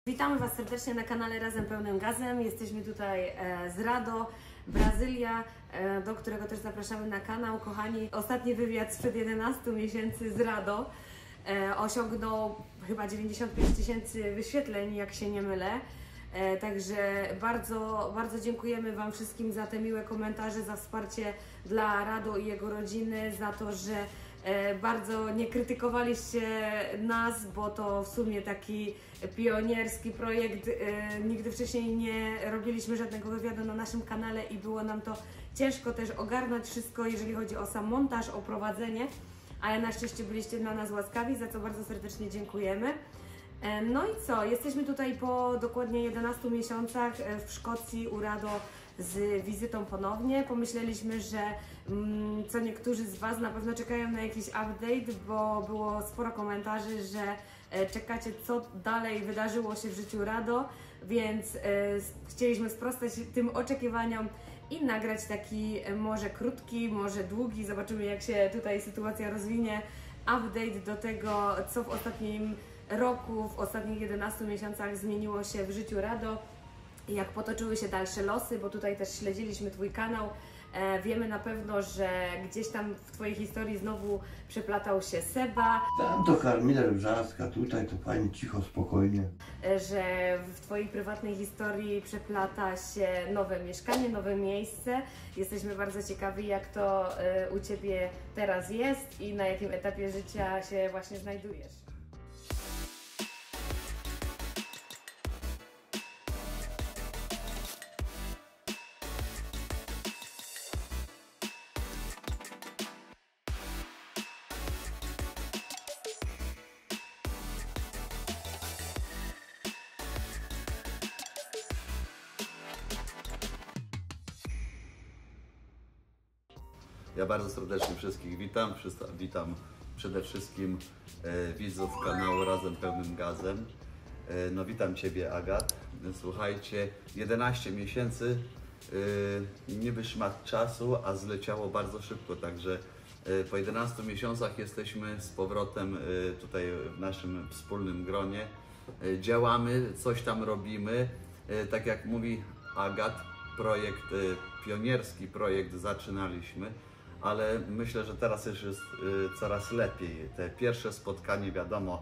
Witamy Was serdecznie na kanale Razem Pełnym Gazem. Jesteśmy tutaj z Rado, Brazylia, do którego też zapraszamy na kanał. Kochani, ostatni wywiad sprzed 11 miesięcy z Rado osiągnął chyba 95 000 wyświetleń, jak się nie mylę. Także bardzo dziękujemy Wam wszystkim za te miłe komentarze, za wsparcie dla Rado i jego rodziny, za to, że bardzo nie krytykowaliście nas, bo to w sumie taki pionierski projekt. Nigdy wcześniej nie robiliśmy żadnego wywiadu na naszym kanale i było nam to ciężko też ogarnąć wszystko, jeżeli chodzi o sam montaż, o prowadzenie, ale na szczęście byliście dla nas łaskawi, za co bardzo serdecznie dziękujemy. No i co? Jesteśmy tutaj po dokładnie 11 miesiącach w Szkocji u Rado z wizytą ponownie. Pomyśleliśmy, że co niektórzy z Was na pewno czekają na jakiś update, bo było sporo komentarzy, że czekacie, co dalej wydarzyło się w życiu Rado, więc chcieliśmy sprostać tym oczekiwaniom i nagrać taki może krótki, może długi, zobaczymy jak się tutaj sytuacja rozwinie, update do tego, co w ostatnim roku, w ostatnich 11 miesiącach zmieniło się w życiu Rado, jak potoczyły się dalsze losy, bo tutaj też śledziliśmy Twój kanał. Wiemy na pewno, że gdzieś tam w Twojej historii znowu przeplatał się Seba. Tam to Karmila Brzaska, tutaj to fajnie, cicho, spokojnie. Że w Twojej prywatnej historii przeplata się nowe mieszkanie, nowe miejsce. Jesteśmy bardzo ciekawi, jak to u Ciebie teraz jest i na jakim etapie życia się właśnie znajdujesz. Ja bardzo serdecznie wszystkich witam. Witam przede wszystkim widzów kanału Razem Pełnym Gazem. No witam Ciebie, Agat. Słuchajcie, 11 miesięcy, niby szmat czasu, a zleciało bardzo szybko, także po 11 miesiącach jesteśmy z powrotem tutaj w naszym wspólnym gronie. Działamy, coś tam robimy. Tak jak mówi Agat, projekt, pionierski projekt zaczynaliśmy, ale myślę, że teraz już jest coraz lepiej. Te pierwsze spotkanie, wiadomo,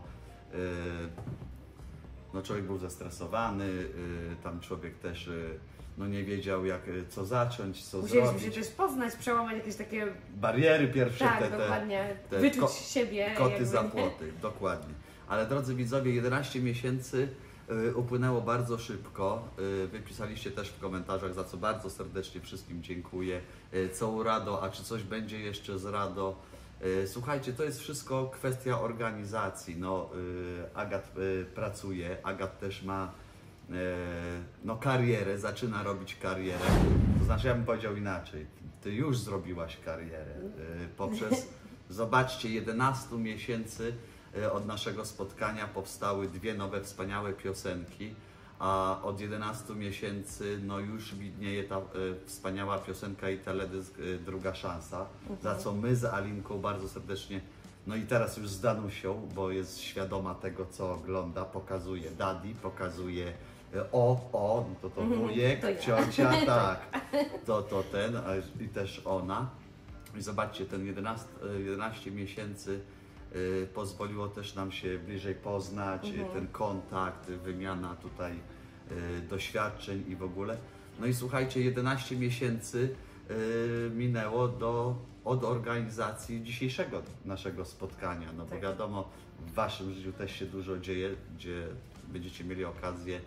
no człowiek był zestresowany, tam człowiek też no nie wiedział co zacząć, co Musieliśmy zrobić. się też poznać, przełamać jakieś takie bariery pierwsze, tak, dokładnie. Wyczuć siebie. Koty jakby. za płoty, dokładnie. Ale drodzy widzowie, 11 miesięcy upłynęło bardzo szybko. Wy pisaliście też w komentarzach, za co bardzo serdecznie wszystkim dziękuję. Co u Rado, a czy coś będzie jeszcze z Rado? Słuchajcie, to jest wszystko kwestia organizacji. No, Agat pracuje, Agat też ma no, karierę, zaczyna robić karierę. To znaczy, ja bym powiedział inaczej, ty już zrobiłaś karierę poprzez, zobaczcie, 11 miesięcy od naszego spotkania powstały dwie nowe wspaniałe piosenki, a od 11 miesięcy no już widnieje ta wspaniała piosenka i teledysk Druga szansa, za co my z Alinką bardzo serdecznie, no i teraz już z Danusią, bo jest świadoma tego, co ogląda, pokazuje Daddy, pokazuje no to wujek, to ja. ciocia, tak, to ten, i też ona. I zobaczcie, ten 11 miesięcy pozwoliło też nam się bliżej poznać, ten kontakt, wymiana tutaj doświadczeń i w ogóle. No i słuchajcie, 11 miesięcy minęło od organizacji dzisiejszego naszego spotkania, no bo wiadomo, w Waszym życiu też się dużo dzieje, gdzie będziecie mieli okazję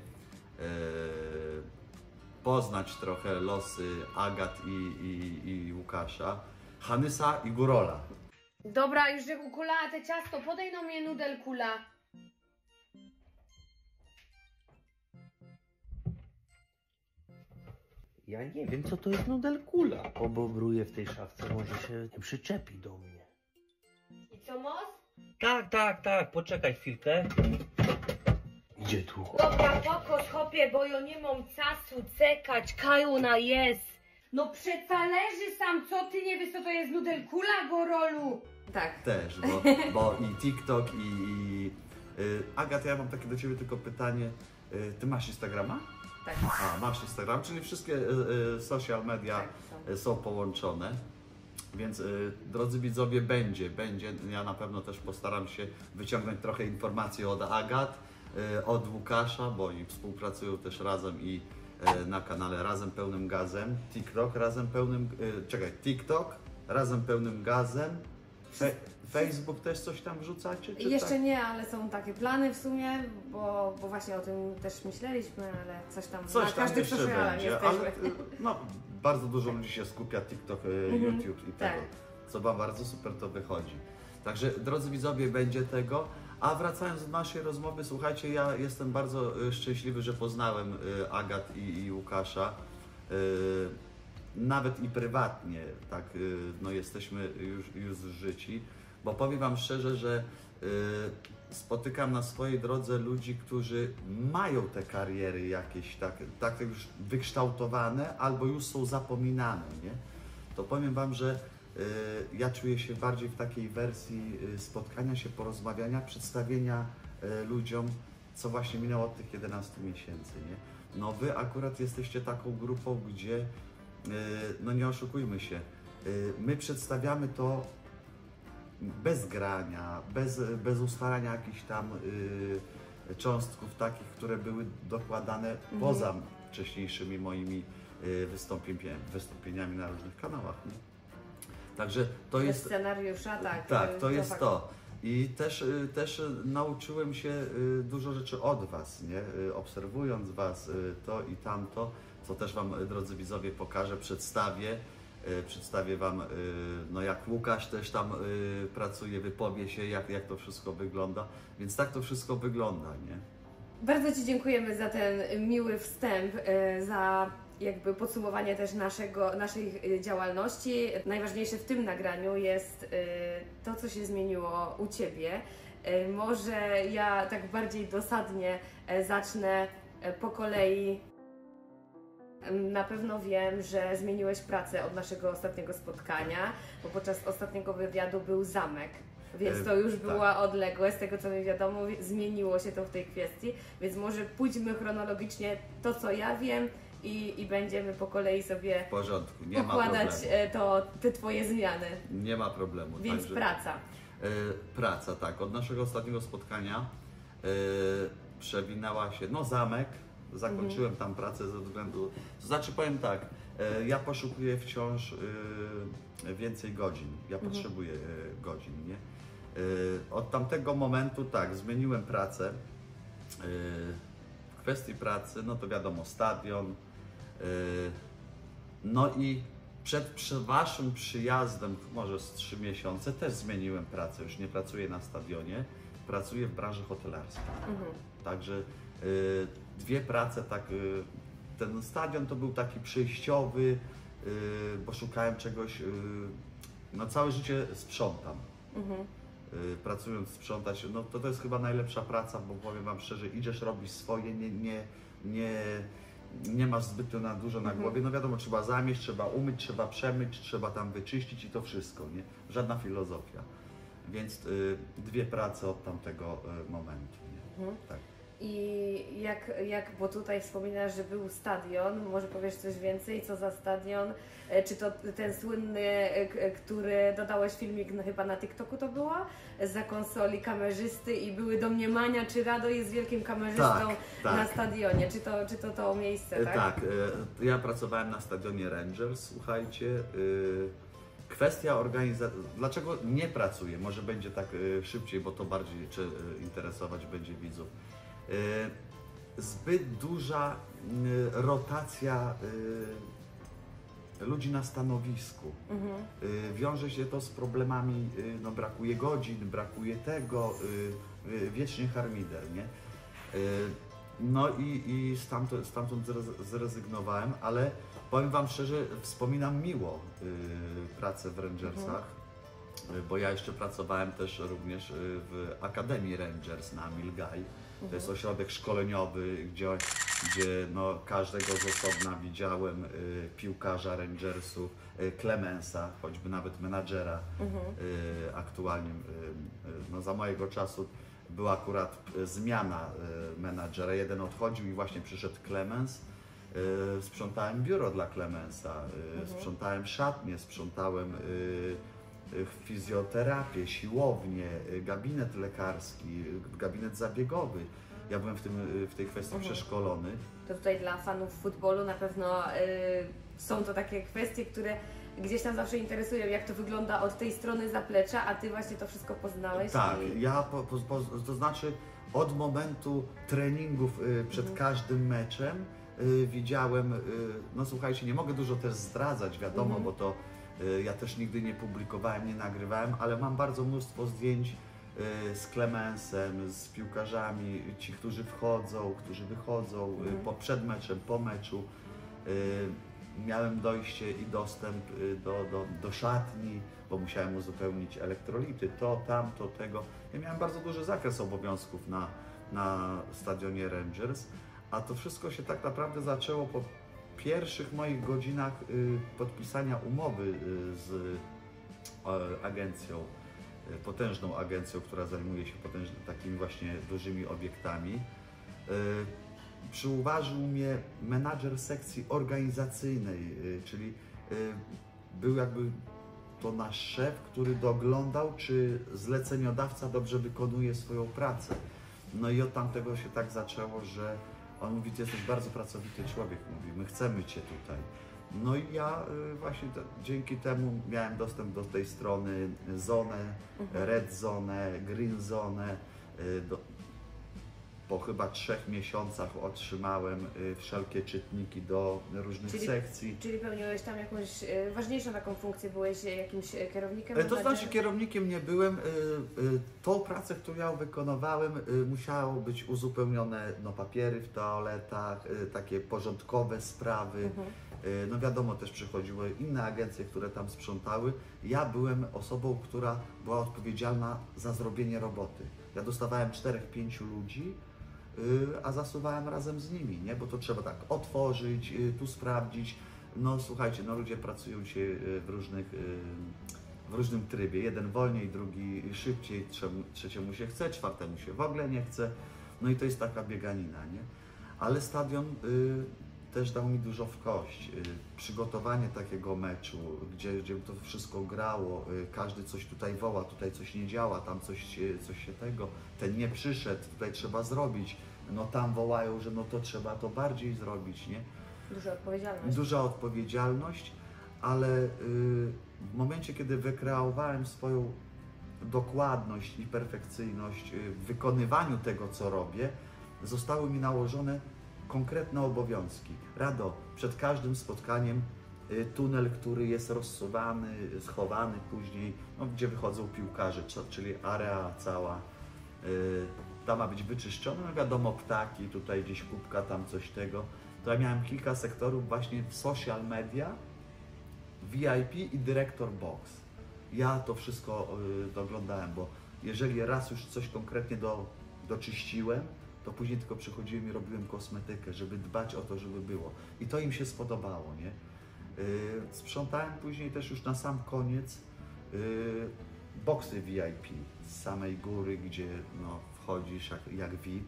poznać trochę losy Agat i Łukasza, Hanysa i Górola. Dobra, już jak ukulała te ciasto, podaj no mnie nudel kula. Ja nie wiem, co to jest nudelkula. Obobruję w tej szafce, może się nie przyczepi do mnie. I co, Mos? Tak, poczekaj chwilkę. Idzie tu. Dobra, pokos, chopie, bo ja nie mam czasu czekać, kajuna jest. No przeca leży sam, co ty nie wiesz, co to jest nudel kula, Gorolu? Tak. Też, bo i TikTok i Agat, ja mam takie do Ciebie tylko pytanie, Ty masz Instagrama? Tak. A, masz Instagram, czyli wszystkie social media Tak, są połączone. Więc drodzy widzowie, będzie. Ja na pewno też postaram się wyciągnąć trochę informacji od Agat, od Łukasza, bo oni współpracują też razem i na kanale Razem Pełnym Gazem. TikTok Razem Pełnym Gazem. Facebook też coś tam wrzucacie? Czy Jeszcze tak? nie, ale są takie plany w sumie, bo właśnie o tym też myśleliśmy, ale coś tam Coś na tam każdych jeszcze socialach będzie, jesteśmy. ale no, bardzo dużo ludzi się skupia TikTok, YouTube i tak. tego, co wam bardzo super to wychodzi. Także drodzy widzowie, będzie tego. A wracając do naszej rozmowy, słuchajcie, ja jestem bardzo szczęśliwy, że poznałem Agat i Łukasza. Nawet i prywatnie, tak, no jesteśmy już zżyci, bo powiem wam szczerze, że spotykam na swojej drodze ludzi, którzy mają te kariery jakieś tak już wykształtowane albo już są zapominane, nie? To powiem wam, że ja czuję się bardziej w takiej wersji spotkania się, porozmawiania, przedstawienia ludziom, co właśnie minęło od tych 11 miesięcy, nie? No wy akurat jesteście taką grupą, gdzie, no nie oszukujmy się, my przedstawiamy to bez grania, bez ustalania jakichś tam cząstków takich, które były dokładane poza wcześniejszymi moimi wystąpieniami na różnych kanałach. Nie? Także to Bez jest... scenariusza, tak. Tak, to jest fakt. to. I też nauczyłem się dużo rzeczy od Was, nie? Obserwując Was to i tamto, co też Wam, drodzy widzowie, pokażę, przedstawię Wam, no jak Łukasz też tam pracuje, wypowie się, jak to wszystko wygląda, więc tak to wszystko wygląda, nie? Bardzo Ci dziękujemy za ten miły wstęp, za jakby podsumowanie też naszej działalności. Najważniejsze w tym nagraniu jest to, co się zmieniło u Ciebie. Może ja tak bardziej dosadnie zacznę po kolei. Na pewno wiem, że zmieniłeś pracę od naszego ostatniego spotkania, bo podczas ostatniego wywiadu był zamek. Więc to już była odległość, z tego co mi wiadomo, zmieniło się to w tej kwestii, więc może pójdźmy chronologicznie to, co ja wiem i będziemy po kolei sobie W porządku, nie ma układać problemu. te Twoje zmiany. Nie ma problemu. Więc Także, praca. praca, tak. Od naszego ostatniego spotkania przewinęła się, no zamek, zakończyłem tam pracę ze względu, to znaczy powiem tak, ja poszukuję wciąż więcej godzin, ja potrzebuję godzin, nie? Od tamtego momentu tak, zmieniłem pracę. W kwestii pracy, no to wiadomo, stadion. No i przed Waszym przyjazdem, może z 3 miesiące, też zmieniłem pracę. Już nie pracuję na stadionie, pracuję w branży hotelarskiej. Także dwie prace, tak, ten stadion to był taki przejściowy, bo szukałem czegoś, no całe życie sprzątam. Pracując, sprzątać, no to jest chyba najlepsza praca, bo powiem Wam szczerze, idziesz, robisz swoje, nie masz zbytnio na dużo na głowie, no wiadomo, trzeba zamieść, trzeba umyć, trzeba przemyć, trzeba tam wyczyścić i to wszystko, nie? Żadna filozofia. Więc dwie prace od tamtego momentu, nie? Tak. I bo tutaj wspominasz, że był stadion, może powiesz coś więcej, co za stadion? Czy to ten słynny, który dodałeś filmik, no chyba na TikToku to było? Za konsoli kamerzysty i były domniemania, czy Rado jest wielkim kamerzystą na stadionie? Czy to miejsce, tak? Tak, ja pracowałem na stadionie Rangers, słuchajcie. Kwestia organizacji, dlaczego nie pracuję? Może będzie tak szybciej, bo to bardziej interesować będzie widzów. Zbyt duża rotacja ludzi na stanowisku. Wiąże się to z problemami, no brakuje godzin, brakuje tego, wiecznie harmider, nie? No i stamtąd zrezygnowałem, ale powiem Wam szczerze, wspominam miło pracę w Rangersach, bo ja jeszcze pracowałem też również w Akademii Rangers na Milgaj. To jest ośrodek szkoleniowy, gdzie no, każdego z osobna widziałem, piłkarza Rangersów, Clemensa, choćby nawet menadżera aktualnie, no, za mojego czasu była akurat zmiana menadżera, jeden odchodził i właśnie przyszedł Clemens. Sprzątałem biuro dla Clemensa, sprzątałem szatnię, sprzątałem fizjoterapię, siłownię, gabinet lekarski, gabinet zabiegowy. Ja byłem w tej kwestii przeszkolony. To tutaj dla fanów futbolu na pewno są to takie kwestie, które gdzieś tam zawsze interesują, jak to wygląda od tej strony zaplecza, a Ty właśnie to wszystko poznałeś. Tak, ja to znaczy od momentu treningów przed każdym meczem widziałem, no słuchajcie, nie mogę dużo też zdradzać, wiadomo, bo to ja też nigdy nie publikowałem, nie nagrywałem, ale mam bardzo mnóstwo zdjęć z Clemensem, z piłkarzami, ci, którzy wchodzą, którzy wychodzą, przed meczem, po meczu. Miałem dojście i dostęp do szatni, bo musiałem uzupełnić elektrolity, to, tamto, tego. Ja miałem bardzo duży zakres obowiązków na stadionie Rangers, a to wszystko się tak naprawdę zaczęło po pierwszych moich godzinach podpisania umowy z agencją, potężną agencją, która zajmuje się takimi właśnie dużymi obiektami. Przyuważył mnie menadżer sekcji organizacyjnej, czyli był jakby to nasz szef, który doglądał, czy zleceniodawca dobrze wykonuje swoją pracę. No i od tamtego się tak zaczęło, że on mówi, ty jesteś bardzo pracowity człowiek, mówi, my chcemy Cię tutaj. No i ja właśnie dzięki temu miałem dostęp do tej strony zonę, red zone, green zone. Po chyba 3 miesiącach otrzymałem wszelkie czytniki do różnych sekcji. Czyli pełniłeś tam jakąś ważniejszą taką funkcję, byłeś jakimś kierownikiem? To znaczy kierownikiem nie byłem. Tą pracę, którą ja wykonywałem, musiało być uzupełnione papiery w toaletach, takie porządkowe sprawy. No wiadomo, też przychodziły inne agencje, które tam sprzątały. Ja byłem osobą, która była odpowiedzialna za zrobienie roboty. Ja dostawałem 4-5 ludzi, a zasuwałem razem z nimi, nie? Bo to trzeba tak otworzyć, tu sprawdzić. No słuchajcie, no ludzie pracują się w różnym trybie. Jeden wolniej, drugi szybciej, trzeciemu się chce, czwartemu się w ogóle nie chce. No i to jest taka bieganina, nie? Ale stadion też dał mi dużo w kość. Przygotowanie takiego meczu, gdzie to wszystko grało, każdy coś tutaj woła, tutaj coś nie działa, tam coś się tego, ten nie przyszedł, tutaj trzeba zrobić, no tam wołają, że no to trzeba to bardziej zrobić, nie? Duża odpowiedzialność. Duża odpowiedzialność, ale w momencie, kiedy wykreowałem swoją dokładność i perfekcyjność w wykonywaniu tego, co robię, zostały mi nałożone konkretne obowiązki. Rado, przed każdym spotkaniem tunel, który jest rozsuwany, schowany później, no, gdzie wychodzą piłkarze, czyli area cała, ta ma być wyczyszczona, no wiadomo, ptaki, tutaj gdzieś kubka, tam coś tego. To ja miałem kilka sektorów właśnie w social media, VIP i dyrektor box. Ja to wszystko doglądałem, bo jeżeli raz już coś konkretnie doczyściłem, to później tylko przychodziłem i robiłem kosmetykę, żeby dbać o to, żeby było. I to im się spodobało, nie? Sprzątałem później też już na sam koniec boksy VIP z samej góry, gdzie no, wchodzisz jak VIP.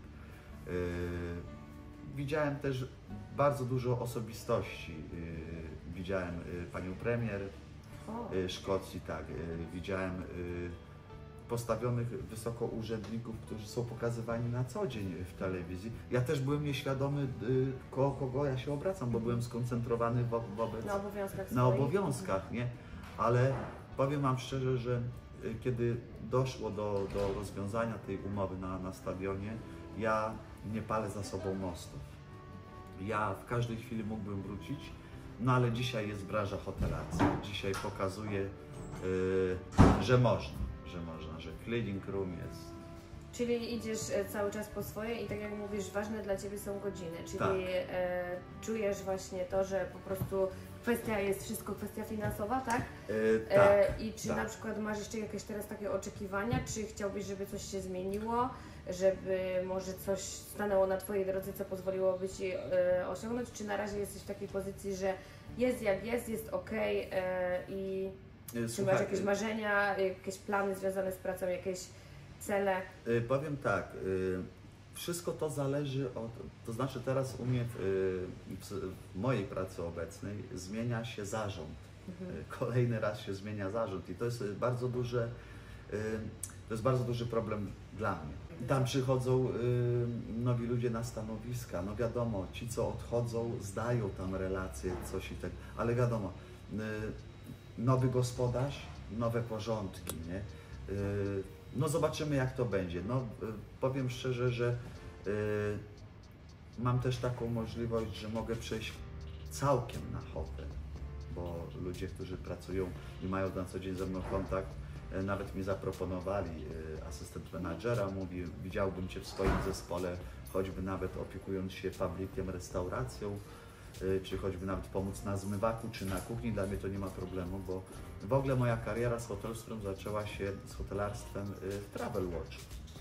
Widziałem też bardzo dużo osobistości. Widziałem panią premier Szkocji, tak. Widziałem postawionych wysoko urzędników, którzy są pokazywani na co dzień w telewizji. Ja też byłem nieświadomy, kogo ja się obracam, bo byłem skoncentrowany wobec... Na obowiązkach, nie? Ale powiem Wam szczerze, że kiedy doszło do rozwiązania tej umowy na stadionie, ja nie palę za sobą mostów. Ja w każdej chwili mógłbym wrócić, no ale dzisiaj jest branża hotelarska. Dzisiaj pokazuje, że można, że cleaning room jest. Czyli idziesz cały czas po swoje i tak jak mówisz, ważne dla Ciebie są godziny, czyli tak. Czujesz właśnie to, że po prostu kwestia jest wszystko kwestia finansowa, tak? Tak. I czy tak. na przykład masz jeszcze jakieś teraz takie oczekiwania, czy chciałbyś, żeby coś się zmieniło, żeby może coś stanęło na Twojej drodze, co pozwoliłoby Ci osiągnąć, czy na razie jesteś w takiej pozycji, że jest jak jest okej, i czy masz jakieś marzenia, jakieś plany związane z pracą, jakieś cele? Powiem tak, wszystko to zależy od, to znaczy teraz u mnie w mojej pracy obecnej zmienia się zarząd. Kolejny raz się zmienia zarząd i to jest bardzo duży problem dla mnie. Tam przychodzą nowi ludzie na stanowiska, no wiadomo, ci co odchodzą zdają tam relacje, coś i tak, ale wiadomo, nowy gospodarz, nowe porządki, nie? No zobaczymy jak to będzie. No powiem szczerze, że mam też taką możliwość, że mogę przejść całkiem na hotel, bo ludzie, którzy pracują i mają na co dzień ze mną kontakt, nawet mi zaproponowali, asystent menadżera mówi, widziałbym Cię w swoim zespole, choćby nawet opiekując się fabrikiem, restauracją, czy choćby nawet pomóc na zmywaku, czy na kuchni, dla mnie to nie ma problemu, bo w ogóle moja kariera z hotelstwem zaczęła się z hotelarstwem w Travel Watch.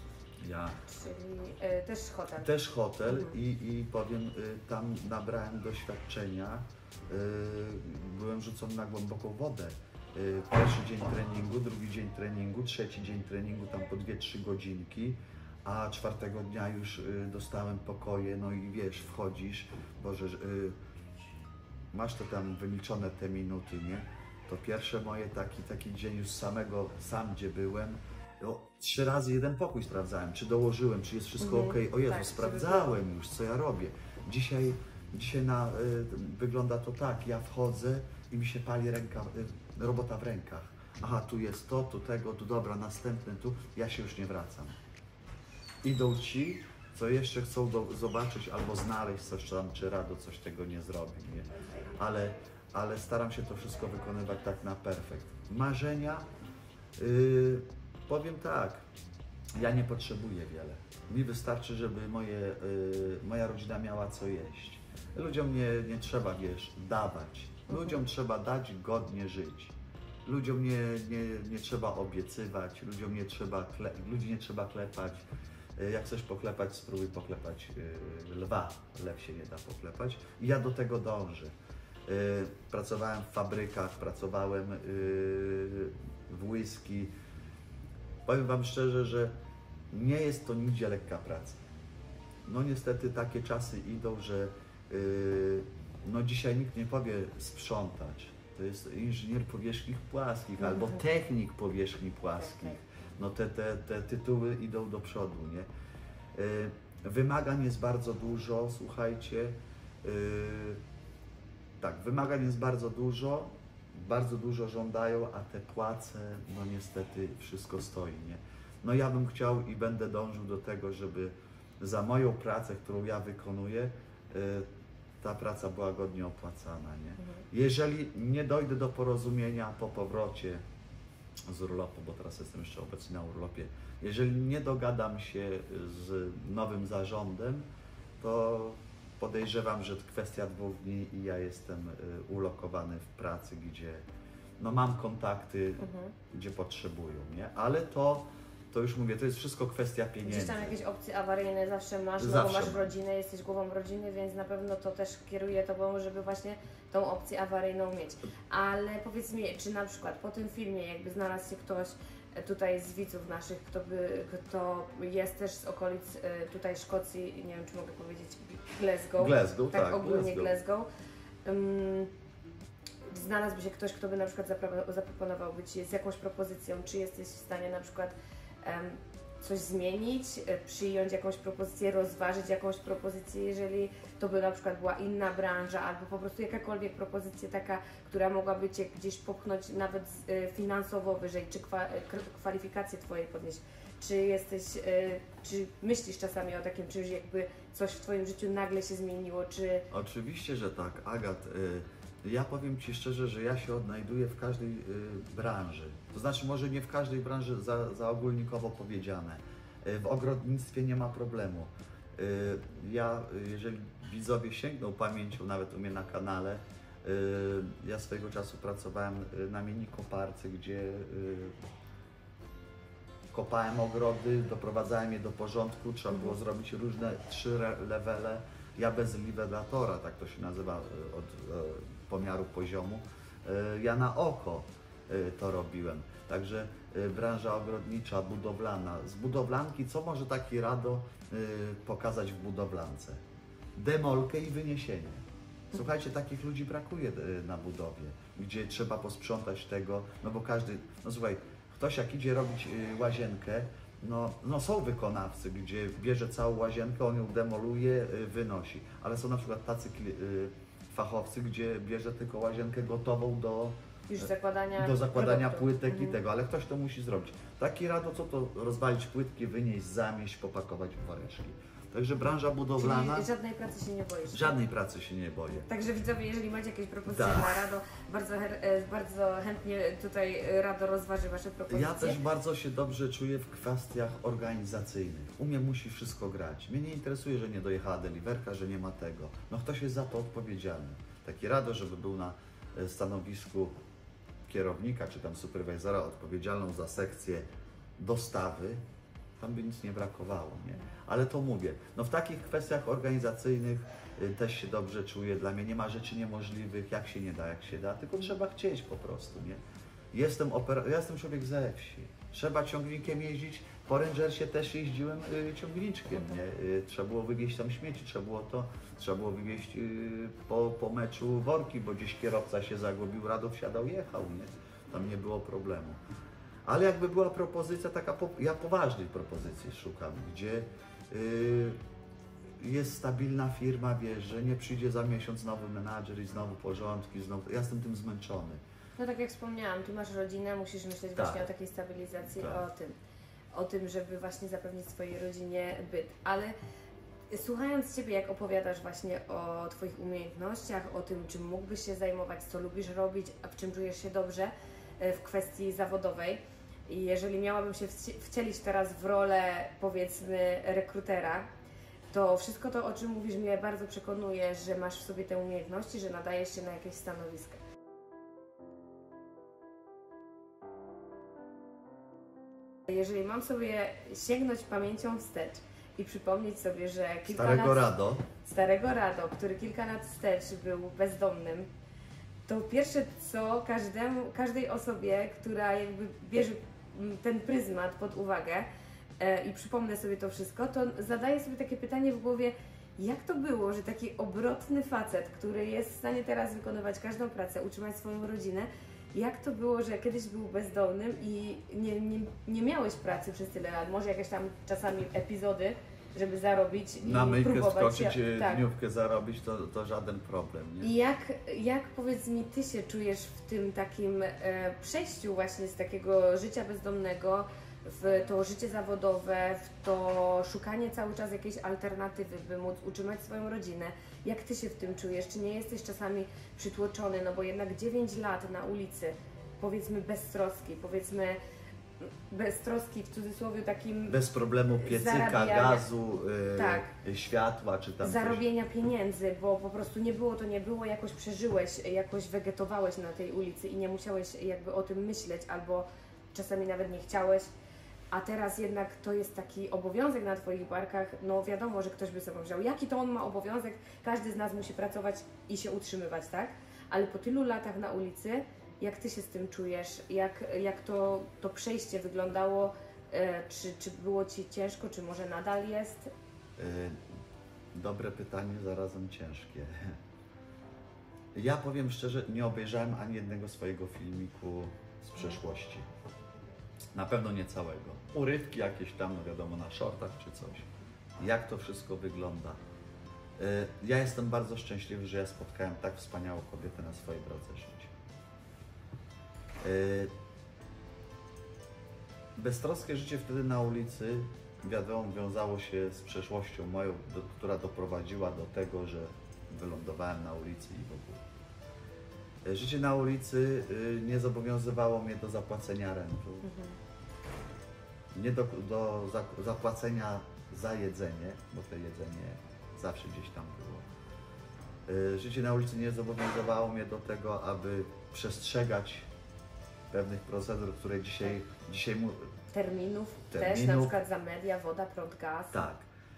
Czyli też hotel. Też hotel i powiem, tam nabrałem doświadczenia, byłem rzucony na głęboką wodę. Pierwszy dzień treningu, drugi dzień treningu, trzeci dzień treningu, tam po 2-3 godzinki, a czwartego dnia już dostałem pokoje, no i wiesz, wchodzisz, Boże, masz to tam wyliczone te minuty, nie? To pierwsze moje taki dzień już sam gdzie byłem, no, 3 razy jeden pokój sprawdzałem, czy dołożyłem, czy jest wszystko ok. O Jezu, tak, sprawdzałem już, co ja robię. Dzisiaj wygląda to tak, ja wchodzę i mi się pali robota w rękach. Aha, tu jest to, tu tego, tu dobra, następny tu, ja się już nie wracam. Idą ci, co jeszcze chcą zobaczyć albo znaleźć coś tam, czy Rado coś tego nie zrobi, nie? Ale staram się to wszystko wykonywać tak na perfekt. Marzenia, powiem tak, ja nie potrzebuję wiele. Mi wystarczy, żeby moja rodzina miała co jeść. Ludziom nie trzeba, wiesz, dawać. Ludziom trzeba dać godnie żyć. Ludziom nie trzeba obiecywać, ludzi nie trzeba klepać. Jak chcesz poklepać, spróbuj poklepać lwa. Lew się nie da poklepać. I ja do tego dążę. Pracowałem w fabrykach, pracowałem w whisky. Powiem Wam szczerze, że nie jest to nigdzie lekka praca. No niestety takie czasy idą, że no dzisiaj nikt nie powie sprzątać. To jest inżynier powierzchni płaskich albo technik powierzchni płaskich. No te tytuły idą do przodu, nie? Wymagań jest bardzo dużo, słuchajcie. Tak, wymagań jest bardzo dużo żądają, a te płace, no niestety wszystko stoi, nie? No ja bym chciał i będę dążył do tego, żeby za moją pracę, którą ja wykonuję, ta praca była godnie opłacana, nie? Jeżeli nie dojdę do porozumienia po powrocie z urlopu, bo teraz jestem jeszcze obecnie na urlopie, jeżeli nie dogadam się z nowym zarządem, to podejrzewam, że kwestia 2 dni i ja jestem ulokowany w pracy, gdzie no mam kontakty, gdzie potrzebują, nie? Ale to już mówię, to jest wszystko kwestia pieniędzy. Gdzieś tam jakieś opcje awaryjne zawsze masz, no bo masz rodzinę, jesteś głową rodziny, więc na pewno to też kieruje Tobą, żeby właśnie tą opcję awaryjną mieć. Ale powiedz mi, czy na przykład po tym filmie jakby znalazł się ktoś tutaj z widzów naszych, kto jest też z okolic tutaj Szkocji, nie wiem czy mogę powiedzieć Glasgow. Glasgow, tak. Ogólnie Glasgow. Znalazłby się ktoś, kto by na przykład zaproponowałby Ci z jakąś propozycją, czy jesteś w stanie na przykład coś zmienić, przyjąć jakąś propozycję, rozważyć jakąś propozycję, jeżeli to by na przykład była inna branża, albo po prostu jakakolwiek propozycja taka, która mogłaby Cię gdzieś popchnąć nawet finansowo wyżej, czy kwalifikacje Twoje podnieść. Czy myślisz czasami o takim czymś, jakby coś w Twoim życiu nagle się zmieniło, czy... Oczywiście, że tak, Agat. Ja powiem Ci szczerze, że ja się odnajduję w każdej branży. To znaczy może nie w każdej branży za ogólnikowo powiedziane. W ogrodnictwie nie ma problemu. Jeżeli widzowie sięgną pamięcią, nawet u mnie na kanale, ja swego czasu pracowałem na mini koparce, gdzie kopałem ogrody, doprowadzałem je do porządku, trzeba było zrobić różne 3 levele. Ja bez niwelatora, tak to się nazywa od pomiaru poziomu, ja na oko to robiłem. Także branża ogrodnicza, budowlana. Z budowlanki, co może taki Rado pokazać w budowlance? Demolkę i wyniesienie. Słuchajcie, takich ludzi brakuje na budowie, gdzie trzeba posprzątać tego, no bo każdy, no słuchaj, ktoś jak idzie robić łazienkę, no są wykonawcy, gdzie bierze całą łazienkę, on ją demoluje, wynosi, ale są na przykład tacy fachowcy, gdzie bierze tylko łazienkę gotową do zakładania płytek i tego, ale ktoś to musi zrobić. Taki Rado, co to rozwalić płytki, wynieść, zamieść, popakować w woreczki. Także branża budowlana... Czyli żadnej pracy się nie boisz? Żadnej pracy się nie boję. Także widzowie, jeżeli macie jakieś propozycje na Rado, bardzo chętnie tutaj Rado rozważy Wasze propozycje. Ja też bardzo się dobrze czuję w kwestiach organizacyjnych. U mnie musi wszystko grać. Mnie nie interesuje, że nie dojechała deliverka, że nie ma tego. No ktoś jest za to odpowiedzialny. Taki Rado, żeby był na stanowisku kierownika czy tam superwizora odpowiedzialną za sekcję dostawy, tam by nic nie brakowało, nie? Ale to mówię, no w takich kwestiach organizacyjnych też się dobrze czuję, dla mnie nie ma rzeczy niemożliwych, jak się nie da, jak się da, tylko trzeba chcieć po prostu, nie? Ja jestem człowiek ze wsi, trzeba ciągnikiem jeździć, po Rangersie też jeździłem ciągniczkiem, nie? Trzeba było wywieźć tam śmieci, trzeba było wywieźć po meczu worki, bo gdzieś kierowca się zagubił, Rado wsiadał, jechał, nie? Tam nie było problemu. Ale jakby była propozycja taka, ja poważnej propozycji szukam, gdzie jest stabilna firma, wiesz, że nie przyjdzie za miesiąc nowy menadżer i znowu porządki, znowu, ja jestem tym zmęczony. No tak jak wspomniałam, tu masz rodzinę, musisz myśleć właśnie o takiej stabilizacji, o tym, żeby właśnie zapewnić swojej rodzinie byt, ale słuchając Ciebie, jak opowiadasz właśnie o Twoich umiejętnościach, o tym, czym mógłbyś się zajmować, co lubisz robić, a w czym czujesz się dobrze w kwestii zawodowej, i jeżeli miałabym się wcielić teraz w rolę, powiedzmy, rekrutera, to wszystko to, o czym mówisz, mnie bardzo przekonuje, że masz w sobie te umiejętności, że nadajesz się na jakieś stanowiska. Jeżeli mam sobie sięgnąć pamięcią wstecz i przypomnieć sobie, że Starego Rado, który kilka lat wstecz był bezdomnym, to pierwsze co każdej osobie, która jakby bierze ten pryzmat pod uwagę i przypomnę sobie to wszystko, to zadaję sobie takie pytanie w głowie, jak to było, że taki obrotny facet, który jest w stanie teraz wykonywać każdą pracę, utrzymać swoją rodzinę, jak to było, że kiedyś był bezdomnym i nie miałeś pracy przez tyle lat, może jakieś tam czasami epizody, żeby zarobić i na myjkę próbować skoczyć, dniówkę zarobić, to żaden problem, nie? I jak powiedz mi, Ty się czujesz w tym takim przejściu właśnie z takiego życia bezdomnego w to życie zawodowe, w to szukanie cały czas jakiejś alternatywy, by móc utrzymać swoją rodzinę? Jak Ty się w tym czujesz? Czy nie jesteś czasami przytłoczony? No bo jednak 9 lat na ulicy, powiedzmy beztroski w cudzysłowie takim... Bez problemu piecyka, gazu, światła czy tam zarobienia pieniędzy, bo po prostu nie było, jakoś przeżyłeś, jakoś wegetowałeś na tej ulicy i nie musiałeś jakby o tym myśleć, albo czasami nawet nie chciałeś, a teraz jednak to jest taki obowiązek na Twoich barkach, no wiadomo, że ktoś by sobie wziął, jaki to on ma obowiązek, każdy z nas musi pracować i się utrzymywać, tak? Ale po tylu latach na ulicy, jak Ty się z tym czujesz? Jak to przejście wyglądało? Czy było Ci ciężko, czy może nadal jest? Dobre pytanie, zarazem ciężkie. Ja powiem szczerze, nie obejrzałem ani jednego swojego filmiku z przeszłości. Na pewno nie całego. Urywki jakieś tam, no wiadomo, na shortach czy coś. Jak to wszystko wygląda? Ja jestem bardzo szczęśliwy, że ja spotkałem tak wspaniałą kobietę na swojej drodze życia. Beztroskie życie wtedy na ulicy, wiadomo, wiązało się z przeszłością moją, która doprowadziła do tego, że wylądowałem na ulicy i w ogóle. Życie na ulicy nie zobowiązywało mnie do zapłacenia rentu, nie do zapłacenia za jedzenie, bo to jedzenie zawsze gdzieś tam było. Życie na ulicy nie zobowiązywało mnie do tego, aby przestrzegać pewnych procedur, które dzisiaj Terminów też, na przykład za media, woda, prąd, gaz. Tak.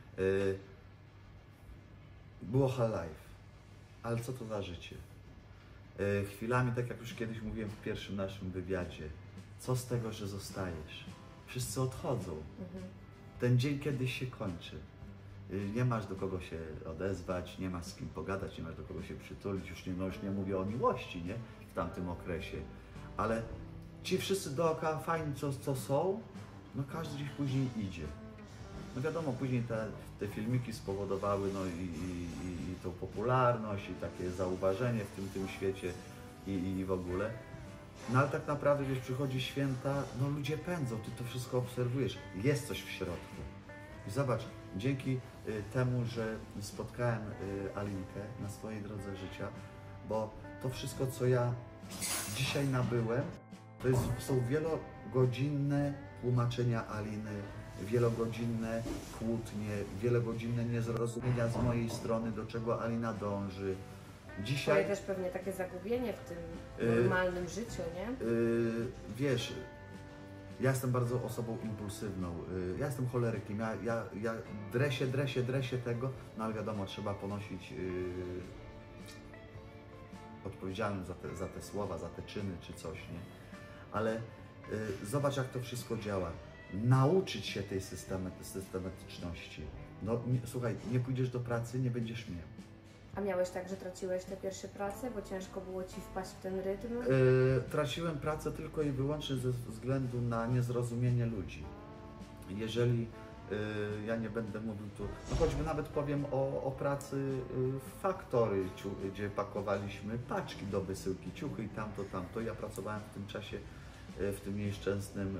Było high life. Ale co to za życie? Chwilami, tak jak już kiedyś mówiłem w pierwszym naszym wywiadzie, co z tego, że zostajesz? Wszyscy odchodzą. Ten dzień kiedyś się kończy. Nie masz do kogo się odezwać, nie masz z kim pogadać, nie masz do kogo się przytulić. Już nie mówię o miłości, nie? W tamtym okresie. Ale ci wszyscy dookoła fajni, co są, no każdy gdzieś później idzie. No wiadomo, później te filmiki spowodowały no i tą popularność, i takie zauważenie w tym świecie i w ogóle. No ale tak naprawdę, wiesz, przychodzi święta, no ludzie pędzą, ty to wszystko obserwujesz, jest coś w środku. I zobacz, dzięki temu, że spotkałem Alinkę na swojej drodze życia, bo to wszystko, co ja dzisiaj nabyłem, są wielogodzinne tłumaczenia Aliny, wielogodzinne kłótnie, wielogodzinne niezrozumienia z mojej strony, do czego Alina dąży. Dzisiaj też pewnie takie zagubienie w tym normalnym życiu, nie? Wiesz, ja jestem bardzo osobą impulsywną, ja jestem cholerykiem, ja dresie tego, no ale wiadomo, trzeba ponosić odpowiedzialność za te słowa, za te czyny czy coś, nie? Ale zobacz, jak to wszystko działa. Nauczyć się tej systematyczności. No słuchaj, nie pójdziesz do pracy, nie będziesz miał. A miałeś tak, że traciłeś te pierwsze prace, bo ciężko było Ci wpaść w ten rytm? Traciłem pracę tylko i wyłącznie ze względu na niezrozumienie ludzi. Jeżeli ja nie będę mówił tu, no choćby nawet powiem o pracy w Factory, gdzie pakowaliśmy paczki do wysyłki, ciuchy i tamto. Ja pracowałem w tym czasie w tym nieszczęsnym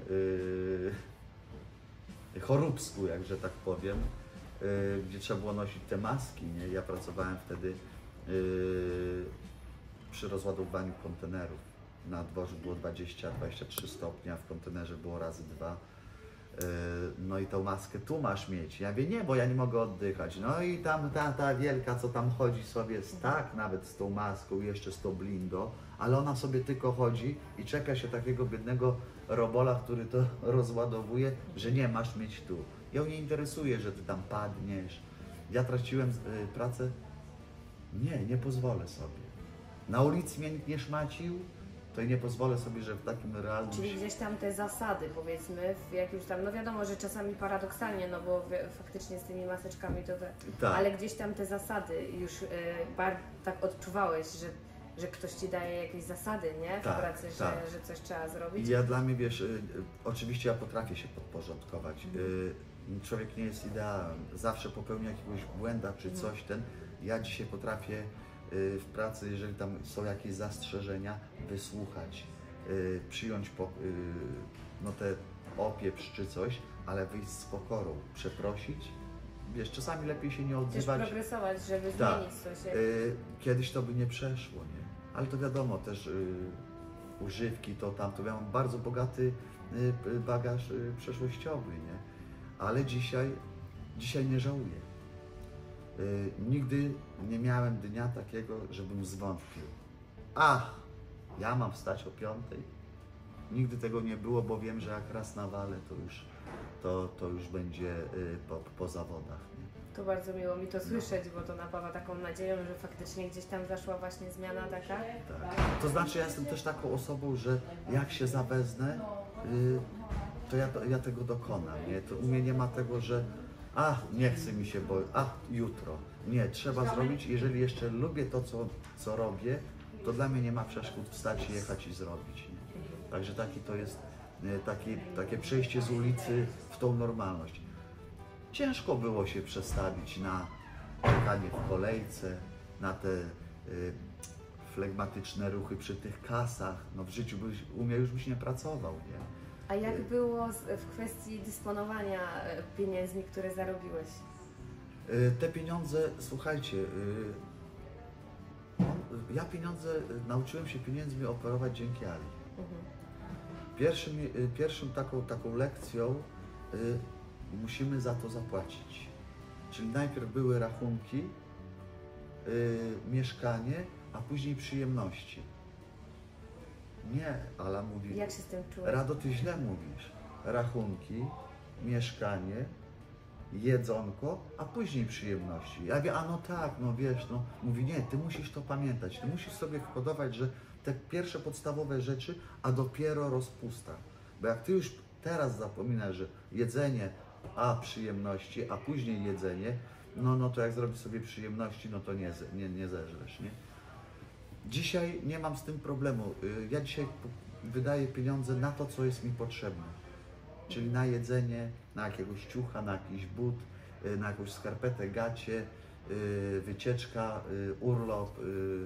Choróbsku, jakże tak powiem, gdzie trzeba było nosić te maski, nie? Ja pracowałem wtedy przy rozładowaniu kontenerów. Na dworzu było 20-23 stopnia, w kontenerze było razy 2. No i tą maskę tu masz mieć. Ja mówię, nie, bo ja nie mogę oddychać. No i tam ta wielka, co tam chodzi sobie, tak nawet z tą maską, jeszcze z tą blindą, ale ona sobie tylko chodzi i czeka się takiego biednego robola, który to rozładowuje, że nie masz mieć tu. Ją nie interesuje, że ty tam padniesz. Ja traciłem pracę. Nie pozwolę sobie. Na ulicy mnie nikt nie szmacił, to i nie pozwolę sobie, że w takim realnym... Czyli gdzieś tam te zasady, powiedzmy, jak już tam, no wiadomo, że czasami paradoksalnie, no bo faktycznie z tymi maseczkami to tak. Ale gdzieś tam te zasady już tak odczuwałeś, że ktoś Ci daje jakieś zasady, nie? W pracy, że coś trzeba zrobić. Ja dla mnie, wiesz, oczywiście ja potrafię się podporządkować. Człowiek nie jest idealny, zawsze popełnia jakiegoś błęda czy coś Ja dzisiaj potrafię w pracy, jeżeli tam są jakieś zastrzeżenia, wysłuchać, przyjąć no te opieprz czy coś, ale wyjść z pokorą, przeprosić. Wiesz, czasami lepiej się nie odzywać. Też progresować, żeby zmienić coś. Kiedyś to by nie przeszło, nie? Ale to wiadomo, też używki, to ja mam bardzo bogaty bagaż przeszłościowy, nie? Ale dzisiaj nie żałuję. Nigdy nie miałem dnia takiego, żebym zwątpił. Ja mam wstać o 5:00. Nigdy tego nie było, bo wiem, że jak raz nawalę, to już będzie po zawodach. Nie? To bardzo miło mi to słyszeć, bo to napawa taką nadzieją, że faktycznie gdzieś tam zaszła właśnie zmiana taka. Tak. To znaczy, ja jestem też taką osobą, że jak się zaweznę, to ja tego dokonam. Nie? To u mnie nie ma tego, że nie chce mi się, bo jutro. Nie, trzeba zrobić. Jeżeli jeszcze lubię to, co robię, to dla mnie nie ma przeszkód wstać, jechać i zrobić. Nie? Także taki to jest takie przejście z ulicy w tą normalność. Ciężko było się przestawić na czekanie w kolejce, na te flegmatyczne ruchy przy tych kasach. No w życiu u mnie już byś nie pracował, nie? A jak było w kwestii dysponowania pieniędzmi, które zarobiłeś? Te pieniądze, słuchajcie, ja nauczyłem się pieniędzmi operować dzięki Ali. Pierwszą taką lekcją musimy za to zapłacić. Czyli najpierw były rachunki, mieszkanie, a później przyjemności. Nie, Ala mówi. Jak się z tym czułeś? Rado, ty źle mówisz. Rachunki, mieszkanie, jedzonko, a później przyjemności. Ja mówię, no tak, no wiesz, no. Mówi, nie, ty musisz to pamiętać. Ty musisz sobie wkodować, że te pierwsze podstawowe rzeczy, a dopiero rozpusta. Bo jak ty już teraz zapominasz, że jedzenie, przyjemności, a później jedzenie, no to jak zrobisz sobie przyjemności, no to nie zeżresz, nie? Dzisiaj nie mam z tym problemu. Ja dzisiaj wydaję pieniądze na to, co jest mi potrzebne. Czyli na jedzenie, na jakiegoś ciucha, na jakiś but, na jakąś skarpetę, gacie, wycieczka, urlop.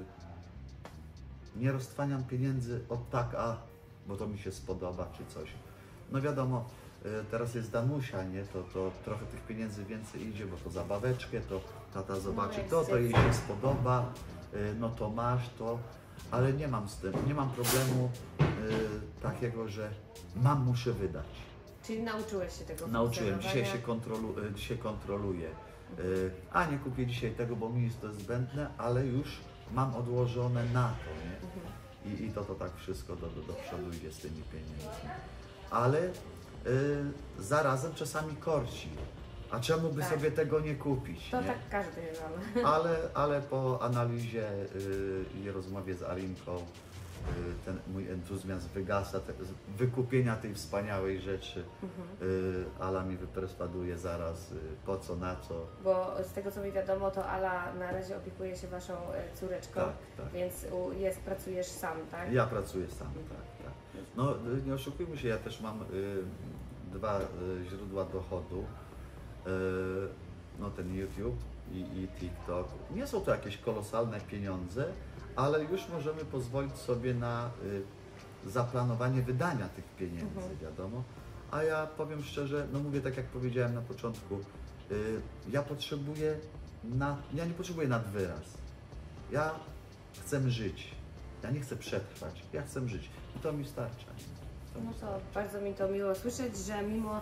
Nie roztwaniam pieniędzy od tak, bo to mi się spodoba, czy coś. No wiadomo, teraz jest Danusia, nie? To trochę tych pieniędzy więcej idzie, bo to zabaweczkę, to tata zobaczy to jej się spodoba, no to masz to, ale nie mam z tym, nie mam problemu takiego, że muszę wydać. Czyli nauczyłeś się tego? Nauczyłem, dzisiaj kontroluję. Nie kupię dzisiaj tego, bo mi jest to zbędne, ale już mam odłożone na to, nie? I to tak wszystko do przodu idzie z tymi pieniędzmi. Ale zarazem czasami korci. A czemu by sobie tego nie kupić? To nie? tak każdy ma. Ale po analizie i rozmowie z Alinką ten mój entuzjazm wygasa, wykupienia tej wspaniałej rzeczy. Ala mi wyperswaduje zaraz po co, na co. Bo z tego co mi wiadomo, to Ala na razie opiekuje się waszą córeczką, tak. więc pracujesz sam, tak? Ja pracuję sam, tak. No nie oszukujmy się, ja też mam dwa źródła dochodu. No ten YouTube i TikTok. Nie są to jakieś kolosalne pieniądze, ale już możemy pozwolić sobie na zaplanowanie wydania tych pieniędzy, wiadomo. A ja powiem szczerze, no mówię tak jak powiedziałem na początku, ja nie potrzebuję nadwyraz. Ja chcę żyć. Ja nie chcę przetrwać, ja chcę żyć. I to mi starcza. To bardzo mi to miło słyszeć, że mimo...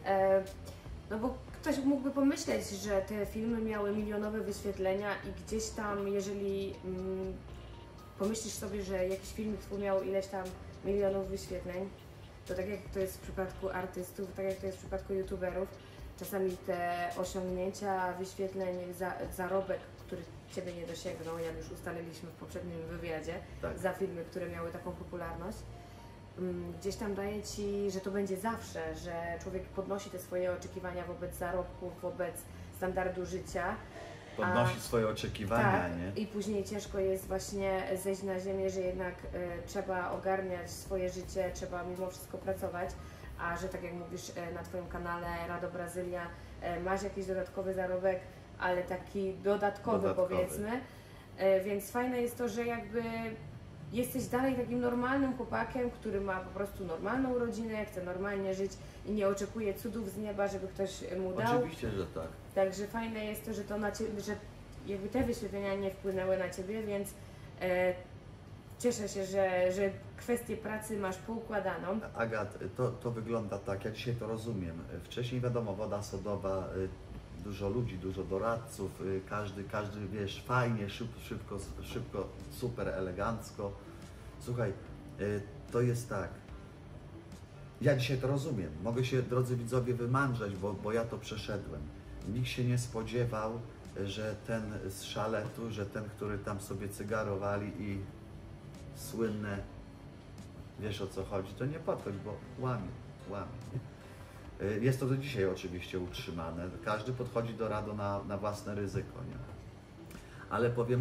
no bo ktoś mógłby pomyśleć, że te filmy miały milionowe wyświetlenia i gdzieś tam, jeżeli pomyślisz sobie, że jakiś filmik twój miał ileś tam milionów wyświetleń, to tak jak to jest w przypadku artystów, tak jak to jest w przypadku youtuberów, czasami te osiągnięcia wyświetleń, zarobek, który Ciebie nie dosięgnął, jak już ustaliliśmy w poprzednim wywiadzie, za filmy, które miały taką popularność, gdzieś tam daje Ci, że to będzie zawsze, że człowiek podnosi te swoje oczekiwania wobec zarobków, wobec standardu życia. Podnosi swoje oczekiwania, nie? I później ciężko jest właśnie zejść na ziemię, że jednak trzeba ogarniać swoje życie, trzeba mimo wszystko pracować, a że tak jak mówisz na Twoim kanale Rado Brazylia, masz jakiś dodatkowy zarobek, ale taki dodatkowy. Powiedzmy, więc fajne jest to, że jakby jesteś dalej takim normalnym chłopakiem, który ma po prostu normalną rodzinę, chce normalnie żyć i nie oczekuje cudów z nieba, żeby ktoś mu dał. Oczywiście, że tak. Także fajne jest to, że to na ciebie, że jakby te wyświetlenia nie wpłynęły na Ciebie, więc cieszę się, że kwestię pracy masz poukładaną. Agat, to wygląda tak, ja dzisiaj to rozumiem. Wcześniej wiadomo, woda sodowa, dużo ludzi, dużo doradców, każdy wiesz, fajnie, szybko, super elegancko. Słuchaj, to jest tak, ja dzisiaj to rozumiem, mogę się, drodzy widzowie, wymądrzeć, bo ja to przeszedłem. Nikt się nie spodziewał, że ten z szaletu, że ten, który tam sobie cygarowali i słynne, wiesz o co chodzi, to nie podchodź, bo łamie. Jest to do dzisiaj oczywiście utrzymane. Każdy podchodzi do Rado na własne ryzyko, nie? Ale powiem,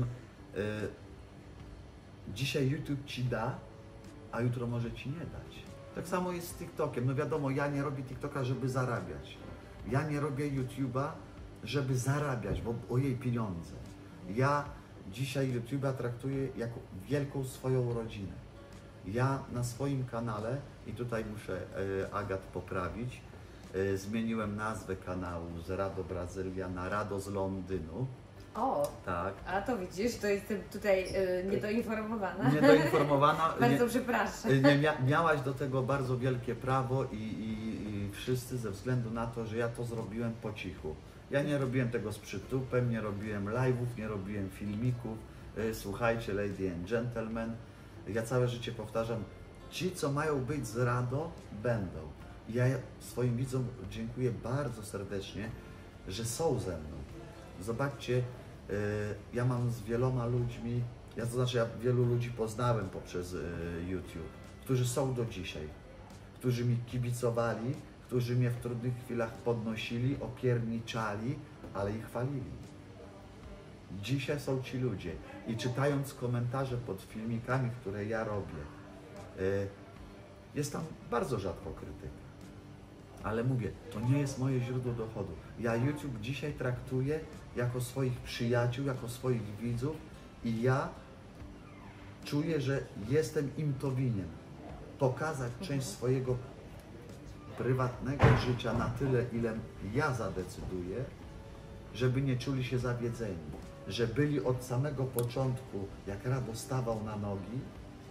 dzisiaj YouTube Ci da, a jutro może Ci nie dać. Tak samo jest z TikTokiem. No wiadomo, ja nie robię TikToka, żeby zarabiać. Ja nie robię YouTube'a, żeby zarabiać, bo o jej pieniądze. Ja dzisiaj YouTube'a traktuję jako wielką swoją rodzinę. Ja na swoim kanale, i tutaj muszę Agat poprawić, zmieniłem nazwę kanału z Rado Brazylia na Rado z Londynu. O, tak. A to widzisz, to jestem tutaj niedoinformowana. Niedoinformowana. Bardzo przepraszam. Miałaś do tego bardzo wielkie prawo i wszyscy ze względu na to, że ja to zrobiłem po cichu. Ja nie robiłem tego z przytupem, nie robiłem live'ów, nie robiłem filmików. Słuchajcie, lady and gentlemen, ja całe życie powtarzam, ci co mają być z Rado, będą. Ja swoim widzom dziękuję bardzo serdecznie, że są ze mną. Zobaczcie, ja mam z wieloma ludźmi, ja wielu ludzi poznałem poprzez YouTube, którzy są do dzisiaj. którzy mi kibicowali, którzy mnie w trudnych chwilach podnosili, opierniczali, ale i chwalili. Dzisiaj są ci ludzie i czytając komentarze pod filmikami, które ja robię, jest tam bardzo rzadko krytyka. Ale mówię, to nie jest moje źródło dochodu. Ja YouTube dzisiaj traktuję jako swoich przyjaciół, jako swoich widzów i ja czuję, że jestem im to winien. Pokazać część swojego prywatnego życia na tyle, ile ja zadecyduję, żeby nie czuli się zawiedzeni. Że byli od samego początku, jak Rado stawał na nogi,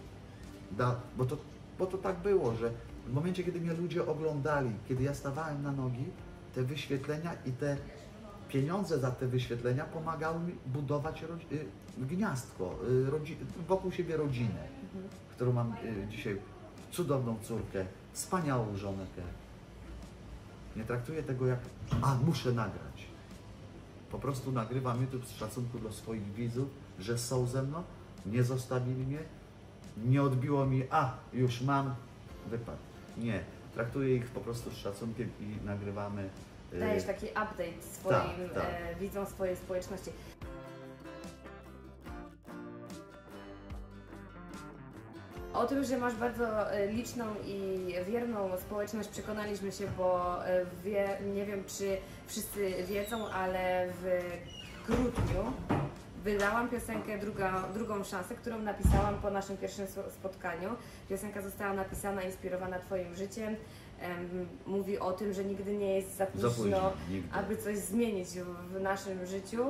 bo to tak było, że w momencie, kiedy mnie ludzie oglądali, kiedy ja stawałem na nogi, te wyświetlenia i te pieniądze za te wyświetlenia pomagały mi budować gniazdko, wokół siebie rodzinę, którą mam dzisiaj cudowną córkę, wspaniałą żonkę. Nie traktuję tego jak, muszę nagrać. Po prostu nagrywam YouTube z szacunku dla swoich widzów, że są ze mną, nie zostawili mnie, nie odbiło mi, już mam, wypadł. Nie, traktuję ich po prostu z szacunkiem i nagrywamy. Dajesz taki update swoim widzom, swojej społeczności. O tym, że masz bardzo liczną i wierną społeczność, przekonaliśmy się, bo nie wiem, czy wszyscy wiedzą, ale w grudniu wydałam piosenkę drugą szansę, którą napisałam po naszym pierwszym spotkaniu. Piosenka została napisana, inspirowana Twoim życiem. Mówi o tym, że nigdy nie jest za późno, aby coś zmienić w naszym życiu.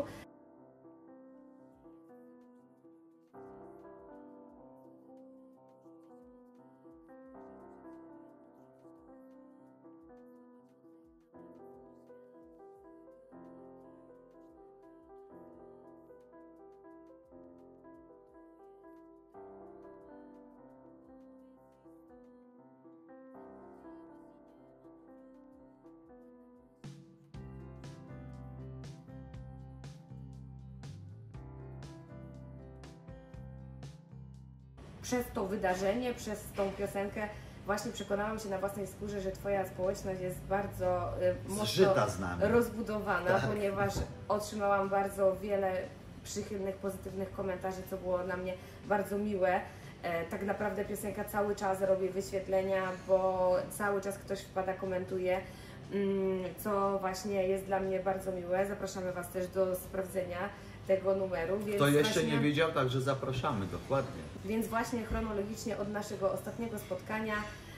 Przez to wydarzenie, przez tą piosenkę właśnie przekonałam się na własnej skórze, że Twoja społeczność jest bardzo mocno rozbudowana, ponieważ otrzymałam bardzo wiele przychylnych, pozytywnych komentarzy, co było dla mnie bardzo miłe. Tak naprawdę piosenka cały czas robi wyświetlenia, bo cały czas ktoś wpada, komentuje, co właśnie jest dla mnie bardzo miłe. Zapraszamy Was też do sprawdzenia tego numeru. Więc kto jeszcze nie wiedział, także zapraszamy, dokładnie. Więc właśnie chronologicznie od naszego ostatniego spotkania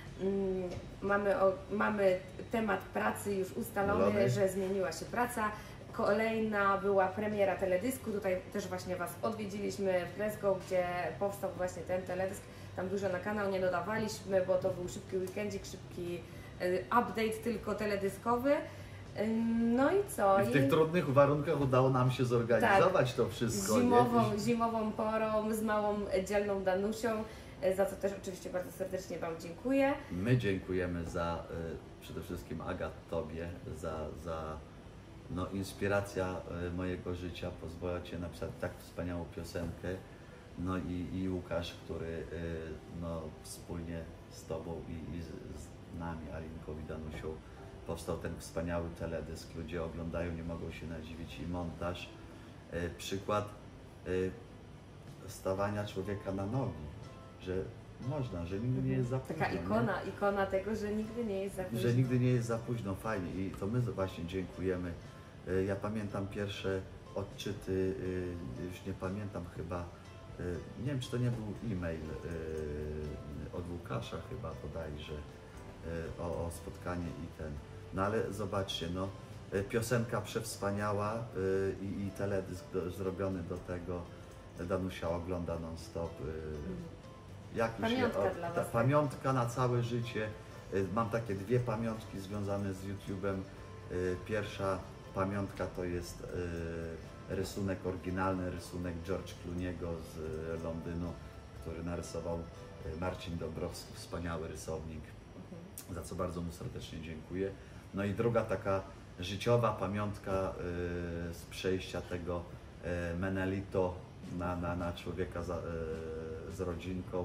mamy temat pracy już ustalony, że zmieniła się praca. Kolejna była premiera teledysku, tutaj też właśnie Was odwiedziliśmy w Glasgow, gdzie powstał właśnie ten teledysk. Tam dużo na kanał nie dodawaliśmy, bo to był szybki weekendzik, szybki update tylko teledyskowy. No i co? I w tych trudnych warunkach udało nam się zorganizować to wszystko. Zimową porą z małą dzielną Danusią, za co też oczywiście bardzo serdecznie Wam dziękuję. My dziękujemy za przede wszystkim Agat, Tobie, za inspiracja mojego życia, pozwala Ci napisać tak wspaniałą piosenkę. No i Łukasz, który wspólnie z Tobą i z nami, Alinką i Danusią, powstał ten wspaniały teledysk. Ludzie oglądają, nie mogą się nadziwić, i montaż. Przykład stawania człowieka na nogi, że można, że nigdy nie jest za późno. Taka ikona tego, że nigdy nie jest za późno. Że nigdy nie jest za późno, fajnie, i to my właśnie dziękujemy. Ja pamiętam pierwsze odczyty, już nie pamiętam chyba, nie wiem, czy to nie był e-mail od Łukasza chyba bodajże, o spotkanie i ten. No ale zobaczcie, piosenka przewspaniała i teledysk zrobiony do tego. Danusia ogląda non stop. Pamiątka dla Was. Pamiątka na całe życie. Mam takie dwie pamiątki związane z YouTube'em. Pierwsza pamiątka to jest rysunek oryginalny, rysunek George Clooney'ego z Londynu, który narysował Marcin Dąbrowski, wspaniały rysownik, za co bardzo mu serdecznie dziękuję. No i druga taka życiowa pamiątka z przejścia tego Menelito na człowieka z rodzinką,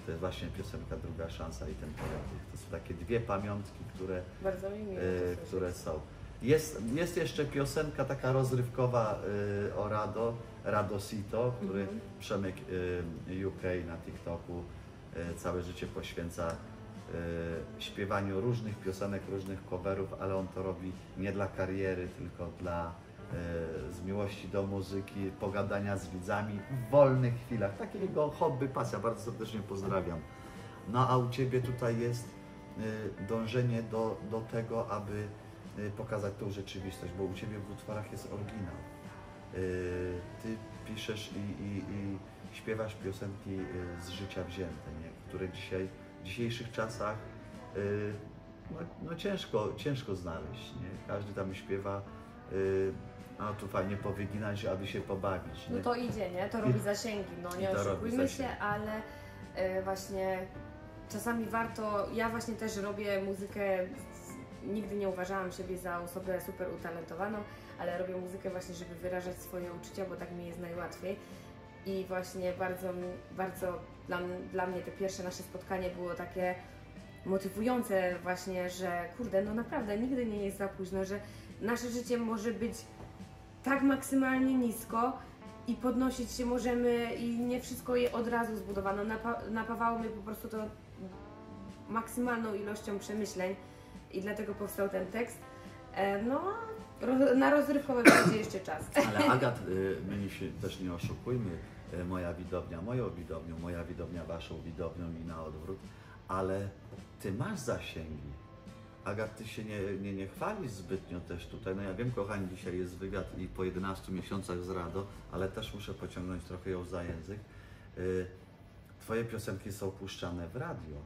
To jest właśnie piosenka Druga szansa i ten teledysk. To są takie dwie pamiątki, Bardzo mi miło to które słyszeć. są. Jest jeszcze piosenka taka rozrywkowa o Rado Sito, który Przemek UK na TikToku całe życie poświęca śpiewaniu różnych piosenek, różnych coverów, ale on to robi nie dla kariery, tylko z miłości do muzyki, pogadania z widzami w wolnych chwilach. Takie jego hobby, pasja. Bardzo serdecznie pozdrawiam. No a u Ciebie tutaj jest dążenie do tego, aby pokazać tą rzeczywistość, bo u Ciebie w utworach jest oryginał. Ty piszesz i śpiewasz piosenki z życia wzięte, nie? Które w dzisiejszych czasach no ciężko znaleźć. Nie? Każdy tam śpiewa, a tu fajnie powyginać, aby się pobawić. Nie? No to idzie, nie? To robi zasięgi, no nie oszukujmy się, ale właśnie czasami warto, ja właśnie też robię muzykę, nigdy nie uważałam siebie za osobę super utalentowaną, ale robię muzykę właśnie, żeby wyrażać swoje uczucia, bo tak mi jest najłatwiej. I właśnie bardzo dla mnie te pierwsze nasze spotkanie było takie motywujące właśnie, że kurde, no naprawdę nigdy nie jest za późno, że nasze życie może być tak maksymalnie nisko i podnosić się możemy i nie wszystko je od razu zbudowano. Napawało mnie po prostu to maksymalną ilością przemyśleń i dlatego powstał ten tekst. No, na rozrywkowe będzie jeszcze czas. Ale Agat, my się też nie oszukujmy, moja widownia moją widownią, moja widownia waszą widownią i na odwrót, ale ty masz zasięgi. Agat, ty się nie chwalisz zbytnio też tutaj. No ja wiem, kochani, dzisiaj jest wywiad i po 11 miesiącach z Rado, ale też muszę pociągnąć trochę ją za język. Twoje piosenki są puszczane w radio.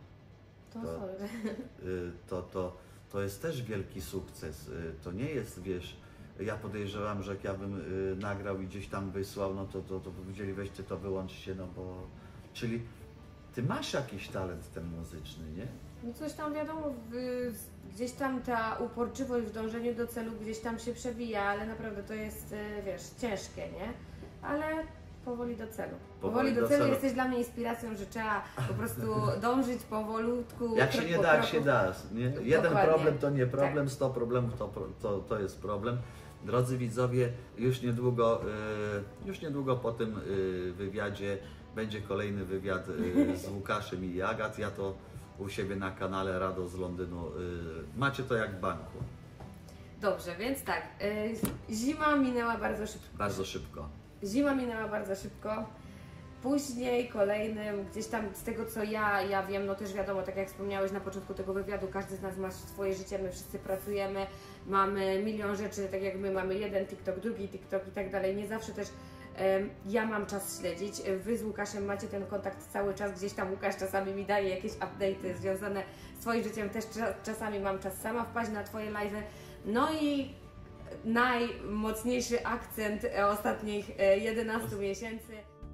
To jest też wielki sukces. To nie jest, wiesz, ja podejrzewam, że jak ja bym nagrał i gdzieś tam wysłał, no to powiedzieli, weź ty to wyłączcie, no bo... Czyli ty masz jakiś talent ten muzyczny, nie? No coś tam wiadomo, gdzieś tam ta uporczywość w dążeniu do celu gdzieś tam się przewija, ale naprawdę to jest, wiesz, ciężkie, nie? Ale powoli do celu. Powoli do celu jesteś dla mnie inspiracją, że trzeba po prostu dążyć powolutku. Jak się nie da, jak się da. Nie? Jeden Dokładnie. problem to nie problem, Tak. 100 problemów to jest problem. Drodzy widzowie, już niedługo po tym wywiadzie będzie kolejny wywiad z Łukaszem i Agat. Ja to u siebie na kanale Rado z Londynu. Macie to jak w banku. Dobrze, więc tak, zima minęła bardzo szybko. Bardzo szybko. Zima minęła bardzo szybko. Później kolejnym, gdzieś tam z tego co ja wiem, no też wiadomo, tak jak wspomniałeś na początku tego wywiadu, każdy z nas ma swoje życie, my wszyscy pracujemy, mamy milion rzeczy, tak jak my mamy jeden TikTok, drugi TikTok i tak dalej. Nie zawsze też ja mam czas śledzić. Wy z Łukaszem macie ten kontakt cały czas, gdzieś tam Łukasz czasami mi daje jakieś update'y związane z swoim życiem, też czasami mam czas sama wpaść na Twoje live'y. No i najmocniejszy akcent ostatnich 11 miesięcy.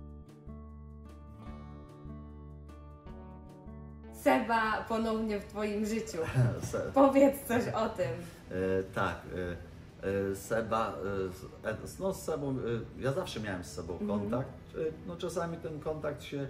Seba ponownie w Twoim życiu. Powiedz coś o tym. Tak. Seba, no z Sebą, ja zawsze miałem z Sebą kontakt. No czasami ten kontakt się...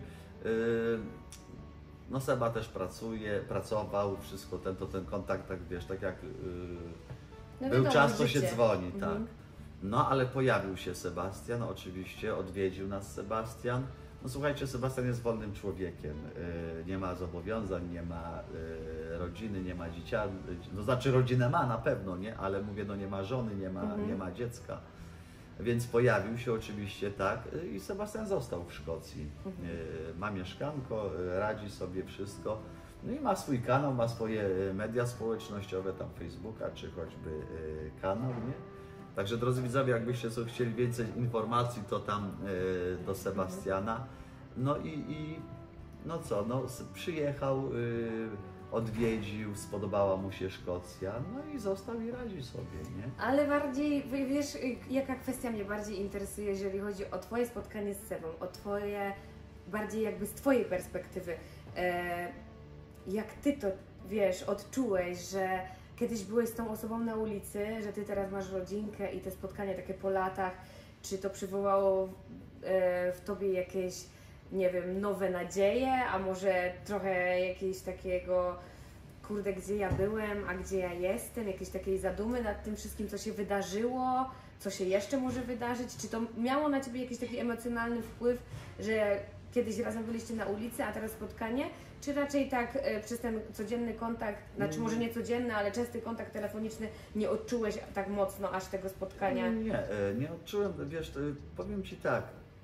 No Seba też pracował, wszystko ten kontakt, tak wiesz, tak jak No był wiadomo, czas, to życie. się dzwoni, tak. No ale pojawił się Sebastian, oczywiście, odwiedził nas Sebastian. No słuchajcie, Sebastian jest wolnym człowiekiem, nie ma zobowiązań, nie ma rodziny, nie ma dzieciaka, no znaczy rodzinę ma na pewno, nie? Ale mówię, no nie ma żony, nie ma dziecka. Więc pojawił się oczywiście, tak, i Sebastian został w Szkocji. Ma mieszkanko, radzi sobie wszystko. No i ma swój kanał, ma swoje media społecznościowe, tam Facebooka, czy choćby kanał, nie? Także drodzy widzowie, jakbyście sobie chcieli więcej informacji, to tam do Sebastiana. No i no co, no przyjechał, odwiedził, spodobała mu się Szkocja, no i został i radzi sobie, nie? Ale bardziej, wiesz, jaka kwestia mnie bardziej interesuje, jeżeli chodzi o Twoje spotkanie z Sebą, o Twoje, bardziej jakby z Twojej perspektywy. Jak Ty to, wiesz, odczułeś, że kiedyś byłeś z tą osobą na ulicy, że Ty teraz masz rodzinkę i te spotkania takie po latach, czy to przywołało w Tobie jakieś, nie wiem, nowe nadzieje, a może trochę jakiegoś takiego, kurde, gdzie ja byłem, a gdzie ja jestem, jakiejś takiej zadumy nad tym wszystkim, co się wydarzyło, co się jeszcze może wydarzyć? Czy to miało na Ciebie jakiś taki emocjonalny wpływ, że kiedyś razem byliście na ulicy, a teraz spotkanie? Czy raczej tak przez ten codzienny kontakt, znaczy może nie codzienny, ale częsty kontakt telefoniczny nie odczułeś tak mocno aż tego spotkania? Nie odczułem, wiesz, powiem Ci tak,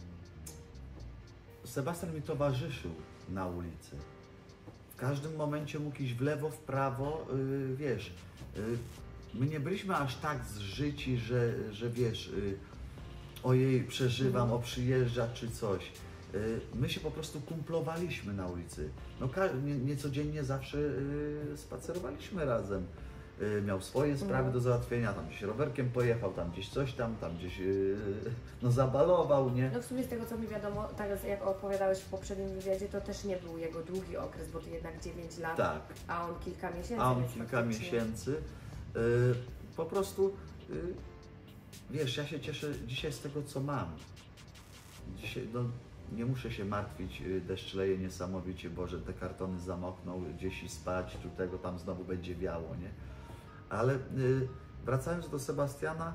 Sebastian mi towarzyszył na ulicy. W każdym momencie mógł iść w lewo, w prawo, wiesz, my nie byliśmy aż tak zżyci, że wiesz, ojej, przeżywam, przyjeżdża czy coś. My się po prostu kumplowaliśmy na ulicy. No, nie codziennie zawsze spacerowaliśmy razem. Miał swoje sprawy do załatwienia, tam gdzieś rowerkiem pojechał, tam gdzieś coś tam gdzieś no zabalował, nie? No w sumie z tego co mi wiadomo, tak jak opowiadałeś w poprzednim wywiadzie, to też nie był jego długi okres, bo to jednak 9 lat, Tak. a on kilka miesięcy. A on więc kilka faktycznie. miesięcy. Po prostu, wiesz, ja się cieszę dzisiaj z tego, co mam. Dzisiaj, no, nie muszę się martwić, deszcz leje niesamowicie, Boże, te kartony zamokną, gdzieś i spać, tu tego, tam znowu będzie wiało, nie? Ale wracając do Sebastiana,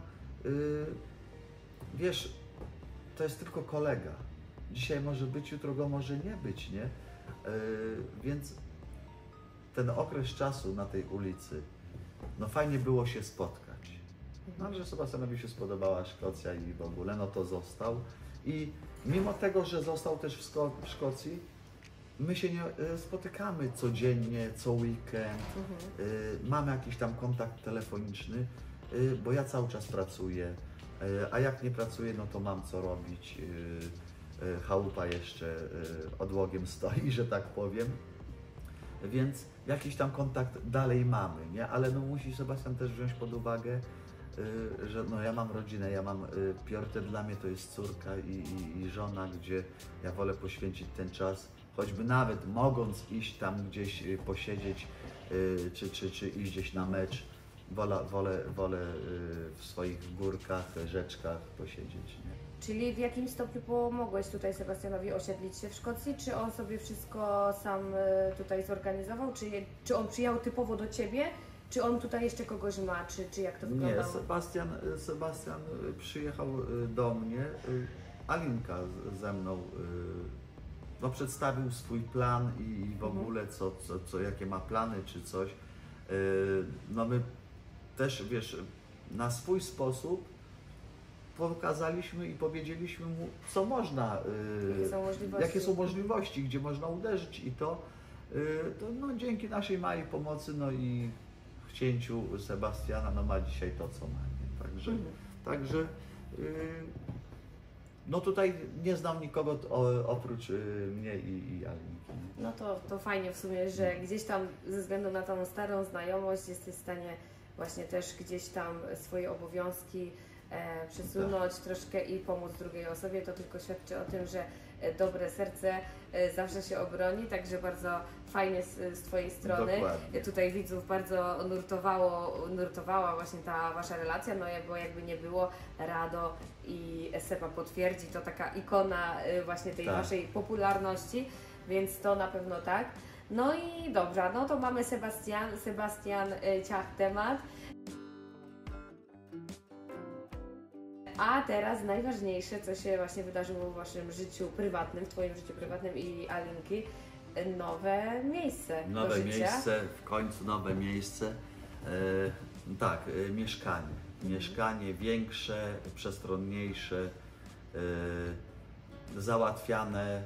wiesz, to jest tylko kolega. Dzisiaj może być, jutro go może nie być, nie? Więc ten okres czasu na tej ulicy, no fajnie było się spotkać. No, że Sebastianowi się spodobała Szkocja i w ogóle, no to został. I mimo tego, że został też w Szkocji, my się nie spotykamy codziennie, co weekend, mamy jakiś tam kontakt telefoniczny, bo ja cały czas pracuję, a jak nie pracuję, no to mam co robić. Chałupa jeszcze odłogiem stoi, że tak powiem, więc jakiś tam kontakt dalej mamy, nie? Ale no musi Sebastian też wziąć pod uwagę, że no ja mam rodzinę, ja mam Piotr, dla mnie to jest córka i żona, gdzie ja wolę poświęcić ten czas, choćby nawet mogąc iść tam gdzieś posiedzieć, czy iść gdzieś na mecz, wolę w swoich górkach, rzeczkach posiedzieć, nie? Czyli w jakim stopniu pomogłeś tutaj Sebastianowi osiedlić się w Szkocji? Czy on sobie wszystko sam tutaj zorganizował? Czy on przyjechał typowo do Ciebie? Czy on tutaj jeszcze kogoś ma? Czy jak to wyglądało? Nie, Sebastian przyjechał do mnie, Alinka ze mną, no, przedstawił swój plan i w ogóle jakie ma plany czy coś. No my też, wiesz, na swój sposób pokazaliśmy i powiedzieliśmy mu, co można, jakie są możliwości, gdzie można uderzyć i to no, dzięki naszej małej pomocy, no i chcięciu Sebastiana, no ma dzisiaj to, co ma. Nie? Także no tutaj nie znam nikogo oprócz mnie i Alinki. No to fajnie w sumie, że gdzieś tam ze względu na tą starą znajomość jesteś w stanie właśnie też gdzieś tam swoje obowiązki przesunąć troszkę i pomóc drugiej osobie. To tylko świadczy o tym, że dobre serce zawsze się obroni, także bardzo fajnie z Twojej strony. Dokładnie. Tutaj widzów bardzo nurtowała właśnie ta Wasza relacja, no bo jakby nie było, Rado i Seba potwierdzi, to taka ikona właśnie tej Waszej popularności, więc to na pewno tak. No i dobrze, no to mamy Sebastian ciach temat. A teraz najważniejsze, co się właśnie wydarzyło w Waszym życiu prywatnym, w Twoim życiu prywatnym i Alinki, nowe miejsce do życia. Miejsce, w końcu nowe miejsce. Mieszkanie. Mieszkanie większe, przestronniejsze, załatwiane.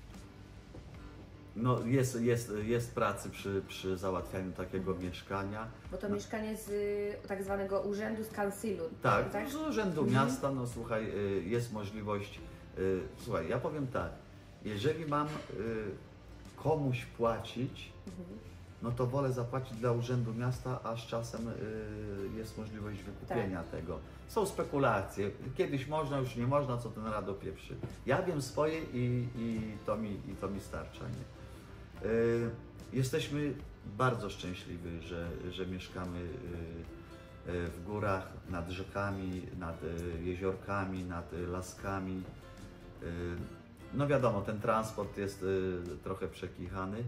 No jest pracy przy załatwianiu takiego mieszkania. Bo to mieszkanie z tak zwanego urzędu, z kansylu. Tak, z urzędu miasta, no słuchaj, jest możliwość, słuchaj, ja powiem tak, jeżeli mam komuś płacić, no to wolę zapłacić dla urzędu miasta, a z czasem jest możliwość wykupienia tego. Są spekulacje, kiedyś można, już nie można, co ten Rado pieprzy. Ja wiem swoje i to mi starcza, nie? Jesteśmy bardzo szczęśliwi, że mieszkamy w górach, nad rzekami, nad jeziorkami, nad laskami. no wiadomo, ten transport jest trochę przekichany,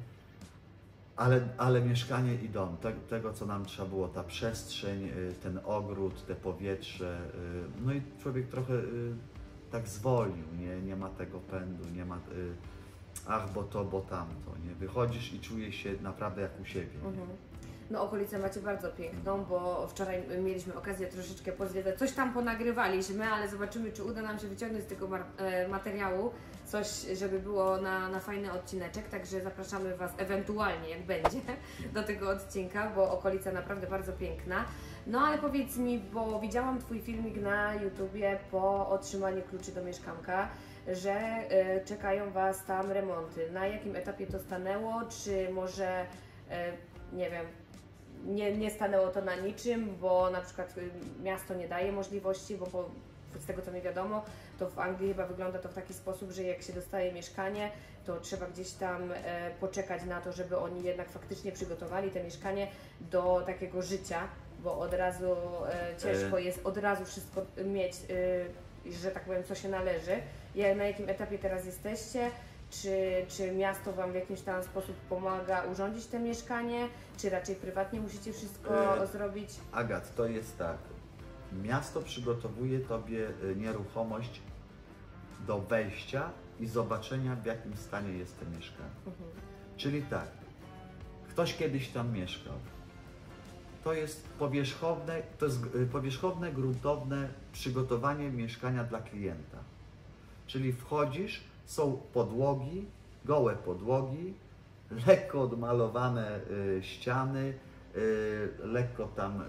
ale mieszkanie i dom, tego co nam trzeba było, ta przestrzeń, ten ogród, te powietrze, no i człowiek trochę tak zwolnił, nie ma tego pędu, nie ma ach, bo to, bo tamto, nie? Wychodzisz i czujesz się naprawdę jak u siebie. No okolicę macie bardzo piękną, bo wczoraj mieliśmy okazję troszeczkę pozwiedzać, coś tam ponagrywaliśmy, ale zobaczymy, czy uda nam się wyciągnąć z tego materiału coś, żeby było na fajny odcineczek, także zapraszamy Was ewentualnie, jak będzie, do tego odcinka, bo okolica naprawdę bardzo piękna. No ale powiedz mi, bo widziałam Twój filmik na YouTubie po otrzymaniu kluczy do mieszkanka, że czekają Was tam remonty. Na jakim etapie to stanęło? Czy może, nie wiem, nie stanęło to na niczym, bo na przykład miasto nie daje możliwości, bo z tego co mi wiadomo, to w Anglii chyba wygląda to w taki sposób, że jak się dostaje mieszkanie, to trzeba gdzieś tam poczekać na to, żeby oni jednak faktycznie przygotowali te mieszkanie do takiego życia, bo od razu ciężko jest od razu wszystko mieć, że tak powiem, co się należy. Na jakim etapie teraz jesteście? Czy miasto Wam w jakiś tam sposób pomaga urządzić to mieszkanie, czy raczej prywatnie musicie wszystko zrobić? Agat, to jest tak, miasto przygotowuje Tobie nieruchomość do wejścia i zobaczenia, w jakim stanie jest to mieszkanie. Czyli tak, ktoś kiedyś tam mieszkał, to jest powierzchowne, gruntowne przygotowanie mieszkania dla klienta. Czyli wchodzisz, są podłogi, gołe podłogi, lekko odmalowane ściany, lekko tam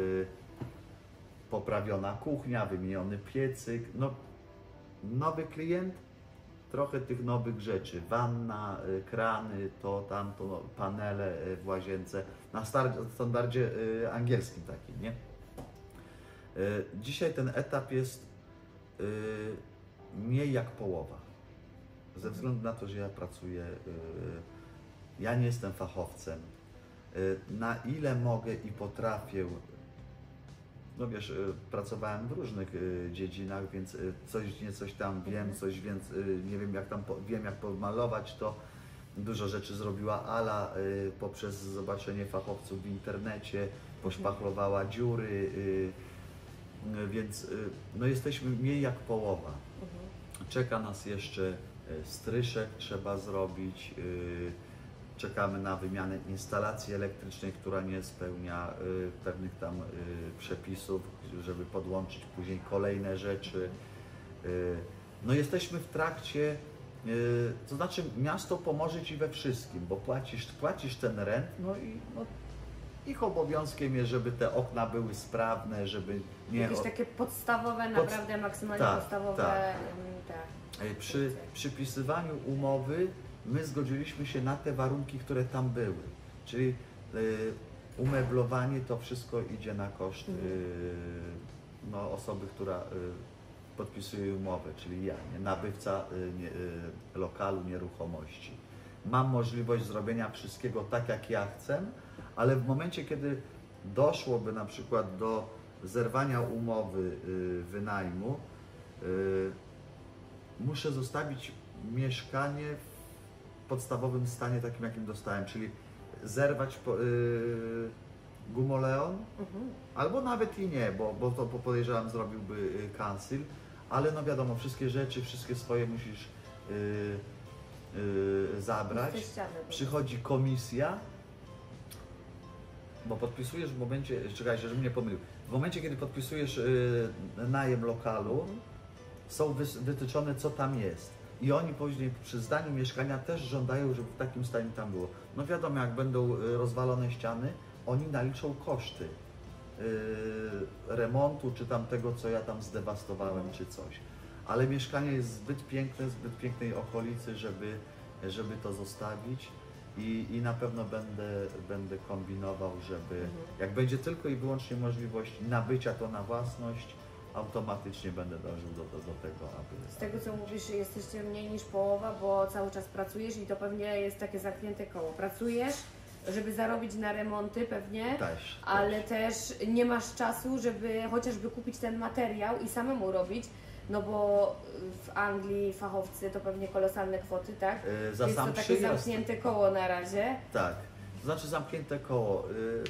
poprawiona kuchnia, wymieniony piecyk. No, nowy klient, trochę tych nowych rzeczy, wanna, krany, to, tamto, no, panele w łazience, na standardzie angielskim takim, nie? Dzisiaj ten etap jest mniej jak połowa. Ze względu na to, że ja pracuję, ja nie jestem fachowcem. Na ile mogę i potrafię, no wiesz, pracowałem w różnych dziedzinach, więc coś tam wiem, nie wiem jak tam, wiem jak pomalować to. Dużo rzeczy zrobiła Ala poprzez zobaczenie fachowców w internecie, poszpachlowała dziury, więc no jesteśmy mniej jak połowa. Czeka nas jeszcze stryszek, trzeba zrobić, czekamy na wymianę instalacji elektrycznej, która nie spełnia pewnych tam przepisów, żeby podłączyć później kolejne rzeczy. No jesteśmy w trakcie, to znaczy miasto pomoże Ci we wszystkim, bo płacisz ten rent, no i no, ich obowiązkiem jest, żeby te okna były sprawne, żeby nie... Jakieś takie podstawowe, naprawdę maksymalnie podstawowe... Przy przypisywaniu umowy my zgodziliśmy się na te warunki, które tam były, czyli umeblowanie, to wszystko idzie na koszt no, osoby, która podpisuje umowę, czyli ja, nie? Nabywca lokalu, nieruchomości. Mam możliwość zrobienia wszystkiego tak, jak ja chcę, ale w momencie, kiedy doszłoby na przykład do zerwania umowy wynajmu, muszę zostawić mieszkanie w podstawowym stanie takim, jakim dostałem, czyli zerwać gumoleon, albo nawet i nie, bo to podejrzewam zrobiłby cancel, ale no wiadomo, wszystkie rzeczy, wszystkie swoje musisz zabrać. Przychodzi komisja, bo podpisujesz w momencie, czekajcie, żebym nie pomylił, w momencie, kiedy podpisujesz najem lokalu, są wytyczone, co tam jest. I oni później przy zdaniu mieszkania też żądają, żeby w takim stanie tam było. No wiadomo, jak będą rozwalone ściany, oni naliczą koszty remontu, czy tam tego, co ja tam zdewastowałem, czy coś. Ale mieszkanie jest zbyt piękne, zbyt pięknej okolicy, żeby to zostawić. I na pewno będę kombinował, żeby jak będzie tylko i wyłącznie możliwość nabycia to na własność, automatycznie będę dążył do tego, aby... Z tego co mówisz, jesteście mniej niż połowa, bo cały czas pracujesz i to pewnie jest takie zamknięte koło. Pracujesz, żeby zarobić na remonty pewnie, ale też nie masz czasu, żeby chociażby kupić ten materiał i samemu robić, no bo w Anglii fachowcy to pewnie kolosalne kwoty, tak? Za Jest sam to takie przyjazd. zamknięte koło na razie. Tak, to znaczy zamknięte koło.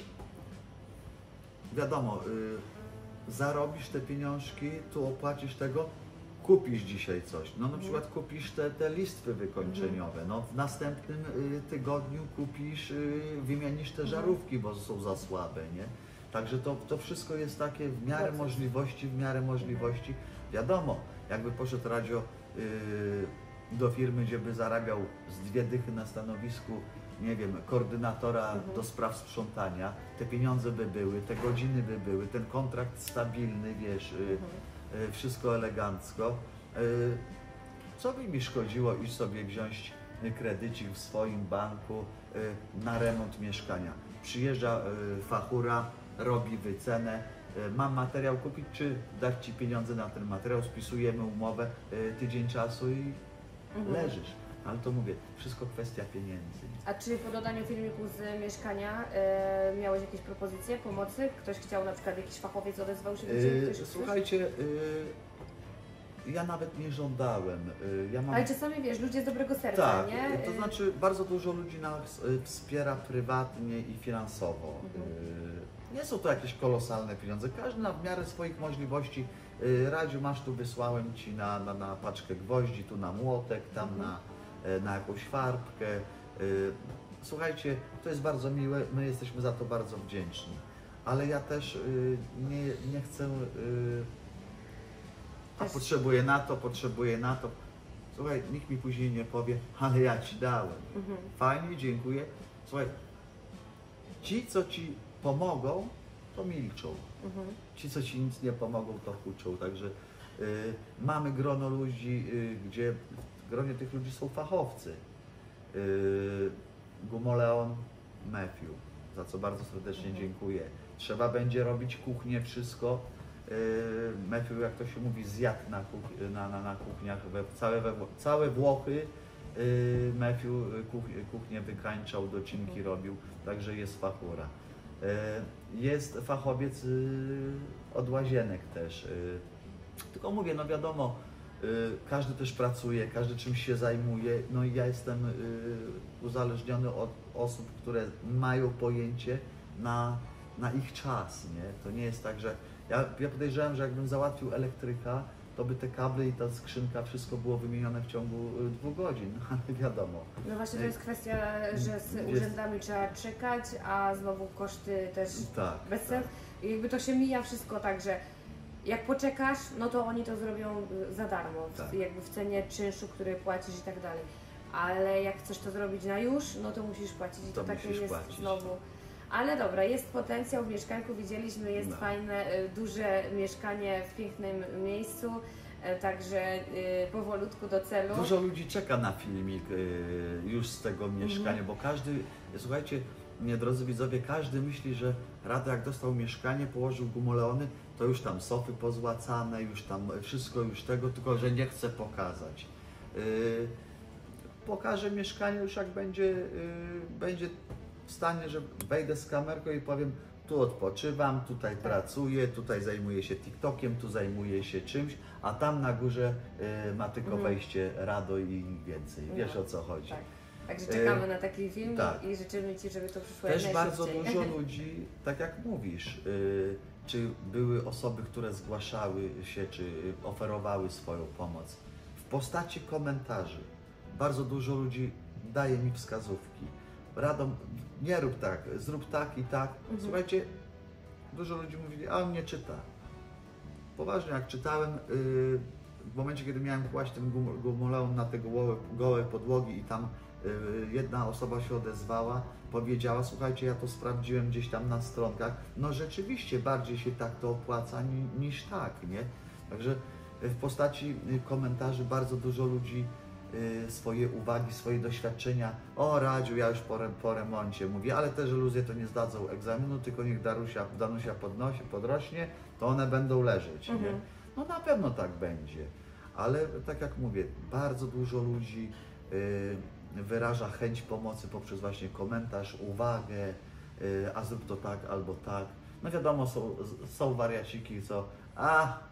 Wiadomo, zarobisz te pieniążki, tu opłacisz tego, kupisz dzisiaj coś. No na przykład kupisz te listwy wykończeniowe, no w następnym tygodniu kupisz, wymienisz te żarówki, bo są za słabe, nie? Także to wszystko jest takie w miarę możliwości. Wiadomo, jakby poszedł radio do firmy, gdzie by zarabiał z 2 dychy na stanowisku, nie wiem, koordynatora do spraw sprzątania, te pieniądze by były, te godziny by były, ten kontrakt stabilny, wiesz, wszystko elegancko. Co by mi szkodziło iść sobie wziąć kredycik w swoim banku na remont mieszkania? Przyjeżdża fachura, robi wycenę, mam materiał kupić, czy dać Ci pieniądze na ten materiał, spisujemy umowę, tydzień czasu i leżysz. Ale to mówię, wszystko kwestia pieniędzy. A czy po dodaniu filmiku z mieszkania miałeś jakieś propozycje pomocy? Ktoś chciał, na przykład jakiś fachowiec odezwał się do Ciebie? Słuchajcie, ja nawet nie żądałem. Ja mam... Ale czasami wiesz, ludzie z dobrego serca, Tak, nie? to znaczy bardzo dużo ludzi nas wspiera prywatnie i finansowo. Nie są to jakieś kolosalne pieniądze, każdy w miarę swoich możliwości. Radziu, masz tu, wysłałem Ci na paczkę gwoździ, tu na młotek, tam na jakąś farbkę. Słuchajcie, to jest bardzo miłe, my jesteśmy za to bardzo wdzięczni. Ale ja też nie chcę, a potrzebuję na to. Słuchaj, nikt mi później nie powie, ale ja Ci dałem. Fajnie, dziękuję. Słuchaj, ci, co Ci pomogą, to milczą. Ci, co Ci nic nie pomogą, to huczą. Także mamy grono ludzi, gdzie w gronie tych ludzi są fachowcy. Gumoleon, Matthew, za co bardzo serdecznie dziękuję. Trzeba będzie robić kuchnię, wszystko. Matthew, jak to się mówi, zjadł na kuchniach, całe Włochy. Matthew kuchnię wykańczał, docinki robił, także jest fachura. Jest fachowiec od łazienek też. Tylko mówię, no wiadomo, każdy też pracuje, każdy czymś się zajmuje, no i ja jestem uzależniony od osób, które mają pojęcie na ich czas, nie? To nie jest tak, że ja podejrzewam, że jakbym załatwił elektryka, to by te kable i ta skrzynka, wszystko było wymienione w ciągu 2 godzin, ale wiadomo. No właśnie to jest kwestia, że z urzędami trzeba czekać, a znowu koszty też bez sensu. I jakby to się mija wszystko tak, że jak poczekasz, no to oni to zrobią za darmo, jakby w cenie czynszu, który płacisz i tak dalej. Ale jak chcesz to zrobić na już, no to musisz płacić i to takie jest płacić. Znowu. Ale dobra, jest potencjał w mieszkanku, widzieliśmy, jest fajne, duże mieszkanie w pięknym miejscu, także powolutku do celu. Dużo ludzi czeka na filmik już z tego mieszkania, bo każdy, słuchajcie, drodzy widzowie, każdy myśli, że Rado jak dostał mieszkanie, położył gumoleony, to już tam sofy pozłacane, już tam wszystko już tego, tylko że nie chce pokazać. Pokażę mieszkanie już jak będzie w stanie, że wejdę z kamerką i powiem, tu odpoczywam, tutaj pracuję, tutaj zajmuję się TikTokiem, tu zajmuję się czymś, a tam na górze ma tylko wejście Rado i więcej. Wiesz o co chodzi. Tak. Także czekamy na taki film i życzymy Ci, żeby to przyszło jak najszybciej. Też bardzo dużo ludzi, tak jak mówisz, czy były osoby, które zgłaszały się, czy oferowały swoją pomoc w postaci komentarzy. Bardzo dużo ludzi daje mi wskazówki. Rado, nie rób tak, zrób tak i tak. Słuchajcie, dużo ludzi mówi, a on nie czyta. Poważnie, jak czytałem, w momencie, kiedy miałem kłaść ten gumoleon na te gołe podłogi i tam jedna osoba się odezwała, powiedziała, słuchajcie, ja to sprawdziłem gdzieś tam na stronkach, no rzeczywiście bardziej się tak to opłaca niż tak, nie? Także w postaci komentarzy bardzo dużo ludzi swoje uwagi, swoje doświadczenia. O Radziu, ja już po remoncie mówię, ale te żaluzje to nie zdadzą egzaminu, tylko niech Danusia podrośnie, to one będą leżeć. Nie? No na pewno tak będzie, ale tak jak mówię, bardzo dużo ludzi wyraża chęć pomocy poprzez właśnie komentarz, uwagę, a zrób to tak albo tak. No wiadomo, są wariaciki, co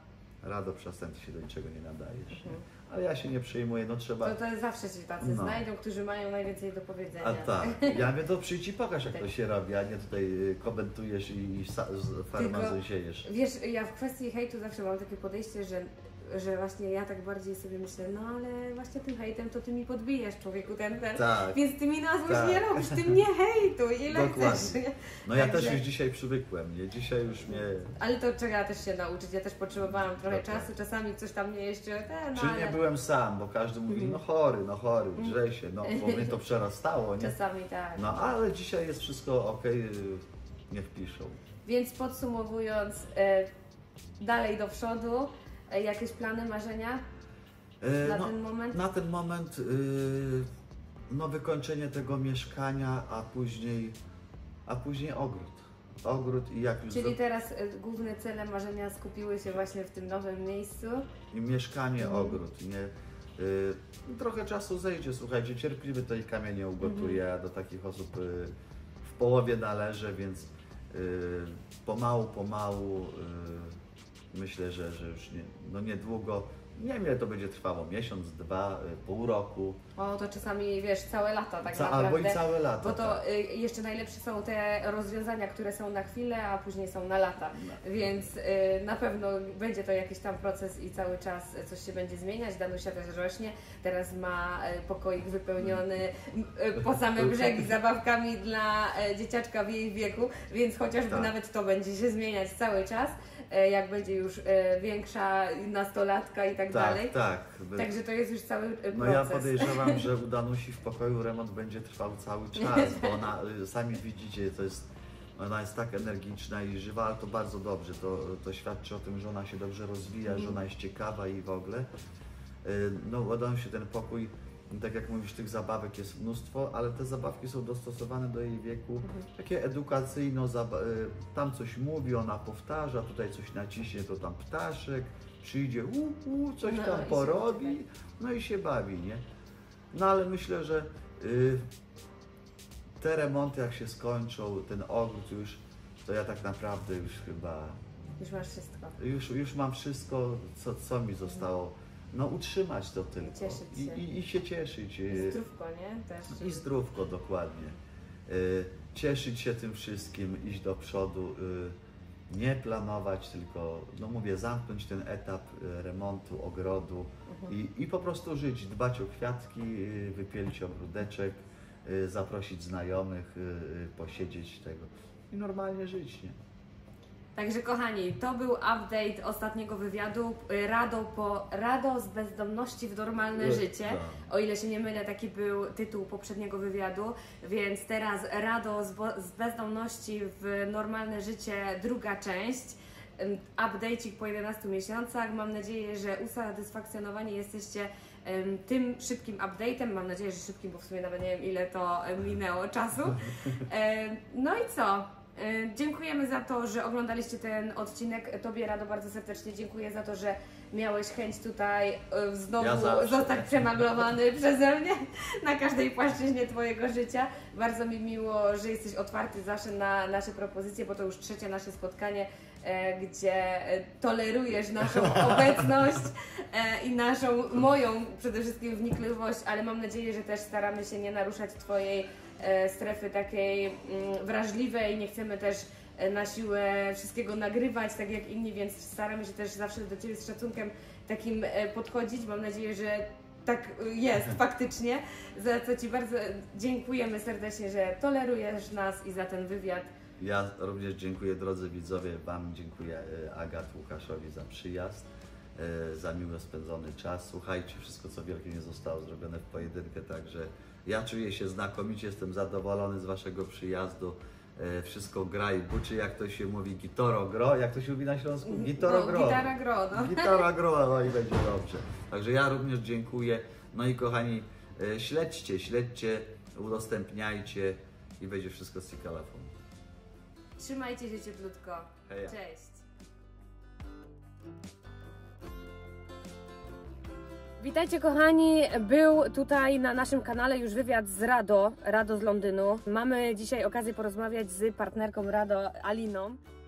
Rado, przestań, ty się do niczego nie nadajesz. Nie? Ale ja się nie przejmuję, no trzeba... To zawsze się tacy znajdą, którzy mają najwięcej do powiedzenia. A tak, ja mówię, to przyjdź i pokaż, jak to się robi, a nie tutaj komentujesz i farmazon siejesz. Wiesz, ja w kwestii hejtu zawsze mam takie podejście, że właśnie ja tak bardziej sobie myślę, no ale właśnie tym hejtem to ty mi podbijesz, człowieku, ten. Tak. Więc ty mi na złość Tak. nie robisz, ty mnie hejtuj, ile Dokładnie. chcesz. Nie? No ja Także- też już dzisiaj przywykłem, nie? Dzisiaj już mnie... Ale to trzeba też się nauczyć, ja też potrzebowałam trochę Dokładnie. czasu, czasami coś tam mnie jeszcze, no Czy nie ale byłem sam, bo każdy mówi, no chory, drze się, no bo mnie to przerastało, nie? czasami tak. No ale dzisiaj jest wszystko ok, niech piszą. Więc podsumowując, dalej do przodu, jakieś plany, marzenia na ten moment? Na ten moment no wykończenie tego mieszkania, a później ogród. Ogród i jak już Czyli teraz główne cele, marzenia skupiły się właśnie w tym nowym miejscu. i mieszkanie, ogród, nie? Trochę czasu zejdzie, słuchajcie, cierpliwy to i kamienie ugotuje, ja do takich osób w połowie należę, więc pomału myślę, że już niedługo, nie wiem ile to będzie trwało, miesiąc, 2, pół roku. O, to czasami, wiesz, całe lata tak naprawdę. Albo i całe lata. Bo to tak. jeszcze najlepsze są te rozwiązania, które są na chwilę, a później są na lata. No. Więc na pewno będzie to jakiś tam proces i cały czas coś się będzie zmieniać. Danusia też rośnie. Teraz ma pokoik wypełniony po same brzegi zabawkami dla dzieciaczka w jej wieku, więc chociażby Tak. nawet to będzie się zmieniać cały czas, jak będzie już większa nastolatka i tak dalej. Tak. Także to jest już cały proces. No ja podejrzewam, że u Danusi w pokoju remont będzie trwał cały czas, bo ona, sami widzicie, ona jest tak energiczna i żywa, ale to bardzo dobrze, to świadczy o tym, że ona się dobrze rozwija, że ona jest ciekawa i w ogóle. No u Danusi ten pokój, tak jak mówisz, tych zabawek jest mnóstwo, ale te zabawki są dostosowane do jej wieku, takie edukacyjno, tam coś mówi, ona powtarza, tutaj coś naciśnie, to tam ptaszek, przyjdzie, coś No tam i się porobi, bawi. no i się bawi, nie? No ale myślę, że te remonty jak się skończą, ten ogród już, to ja tak naprawdę już chyba, Już masz wszystko. już mam wszystko, co mi zostało. No utrzymać to tylko. cieszyć się. I się cieszyć. Zdrówko, nie? Też. I zdrówko, dokładnie. Cieszyć się tym wszystkim, iść do przodu, nie planować, tylko, no mówię, zamknąć ten etap remontu, ogrodu i po prostu żyć, dbać o kwiatki, wypielić ogródeczek, zaprosić znajomych, posiedzieć tego i normalnie żyć, nie? Także kochani, to był update ostatniego wywiadu. Rado z bezdomności w normalne życie. O ile się nie mylę, taki był tytuł poprzedniego wywiadu. Więc teraz Rado z bezdomności w normalne życie, druga część. Update'ik po 11 miesiącach. Mam nadzieję, że usatysfakcjonowani jesteście tym szybkim update'em. Mam nadzieję, że szybkim, bo w sumie nawet nie wiem, ile to minęło czasu. No i co? Dziękujemy za to, że oglądaliście ten odcinek. Tobie, Rado, bardzo serdecznie dziękuję za to, że miałeś chęć tutaj znowu zostać przemaglowany przeze mnie na każdej płaszczyźnie Twojego życia. Bardzo mi miło, że jesteś otwarty zawsze na nasze propozycje, bo to już trzecie nasze spotkanie, gdzie tolerujesz naszą obecność i moją przede wszystkim wnikliwość, ale mam nadzieję, że też staramy się nie naruszać Twojej strefy takiej wrażliwej, nie chcemy też na siłę wszystkiego nagrywać, tak jak inni, więc staramy się też zawsze do Ciebie z szacunkiem takim podchodzić. Mam nadzieję, że tak jest faktycznie, za co Ci bardzo dziękujemy serdecznie, że tolerujesz nas i za ten wywiad. Ja również dziękuję, drodzy widzowie, Wam dziękuję, Agat, Łukaszowi za przyjazd, za miło spędzony czas. Słuchajcie, wszystko co wielkie nie zostało zrobione w pojedynkę, także ja czuję się znakomicie, jestem zadowolony z Waszego przyjazdu. Wszystko gra i buczy, jak to się mówi, gitoro gro, jak to się mówi na Śląsku? Gitoro gro. Gitara gro, no. Gitara gro, no i będzie dobrze. Także ja również dziękuję. No i kochani, śledźcie, udostępniajcie i będzie wszystko z telefonu. Trzymajcie się cieplutko. Heja. Cześć. Witajcie kochani, był tutaj na naszym kanale już wywiad z Rado z Londynu. Mamy dzisiaj okazję porozmawiać z partnerką Rado, Aliną.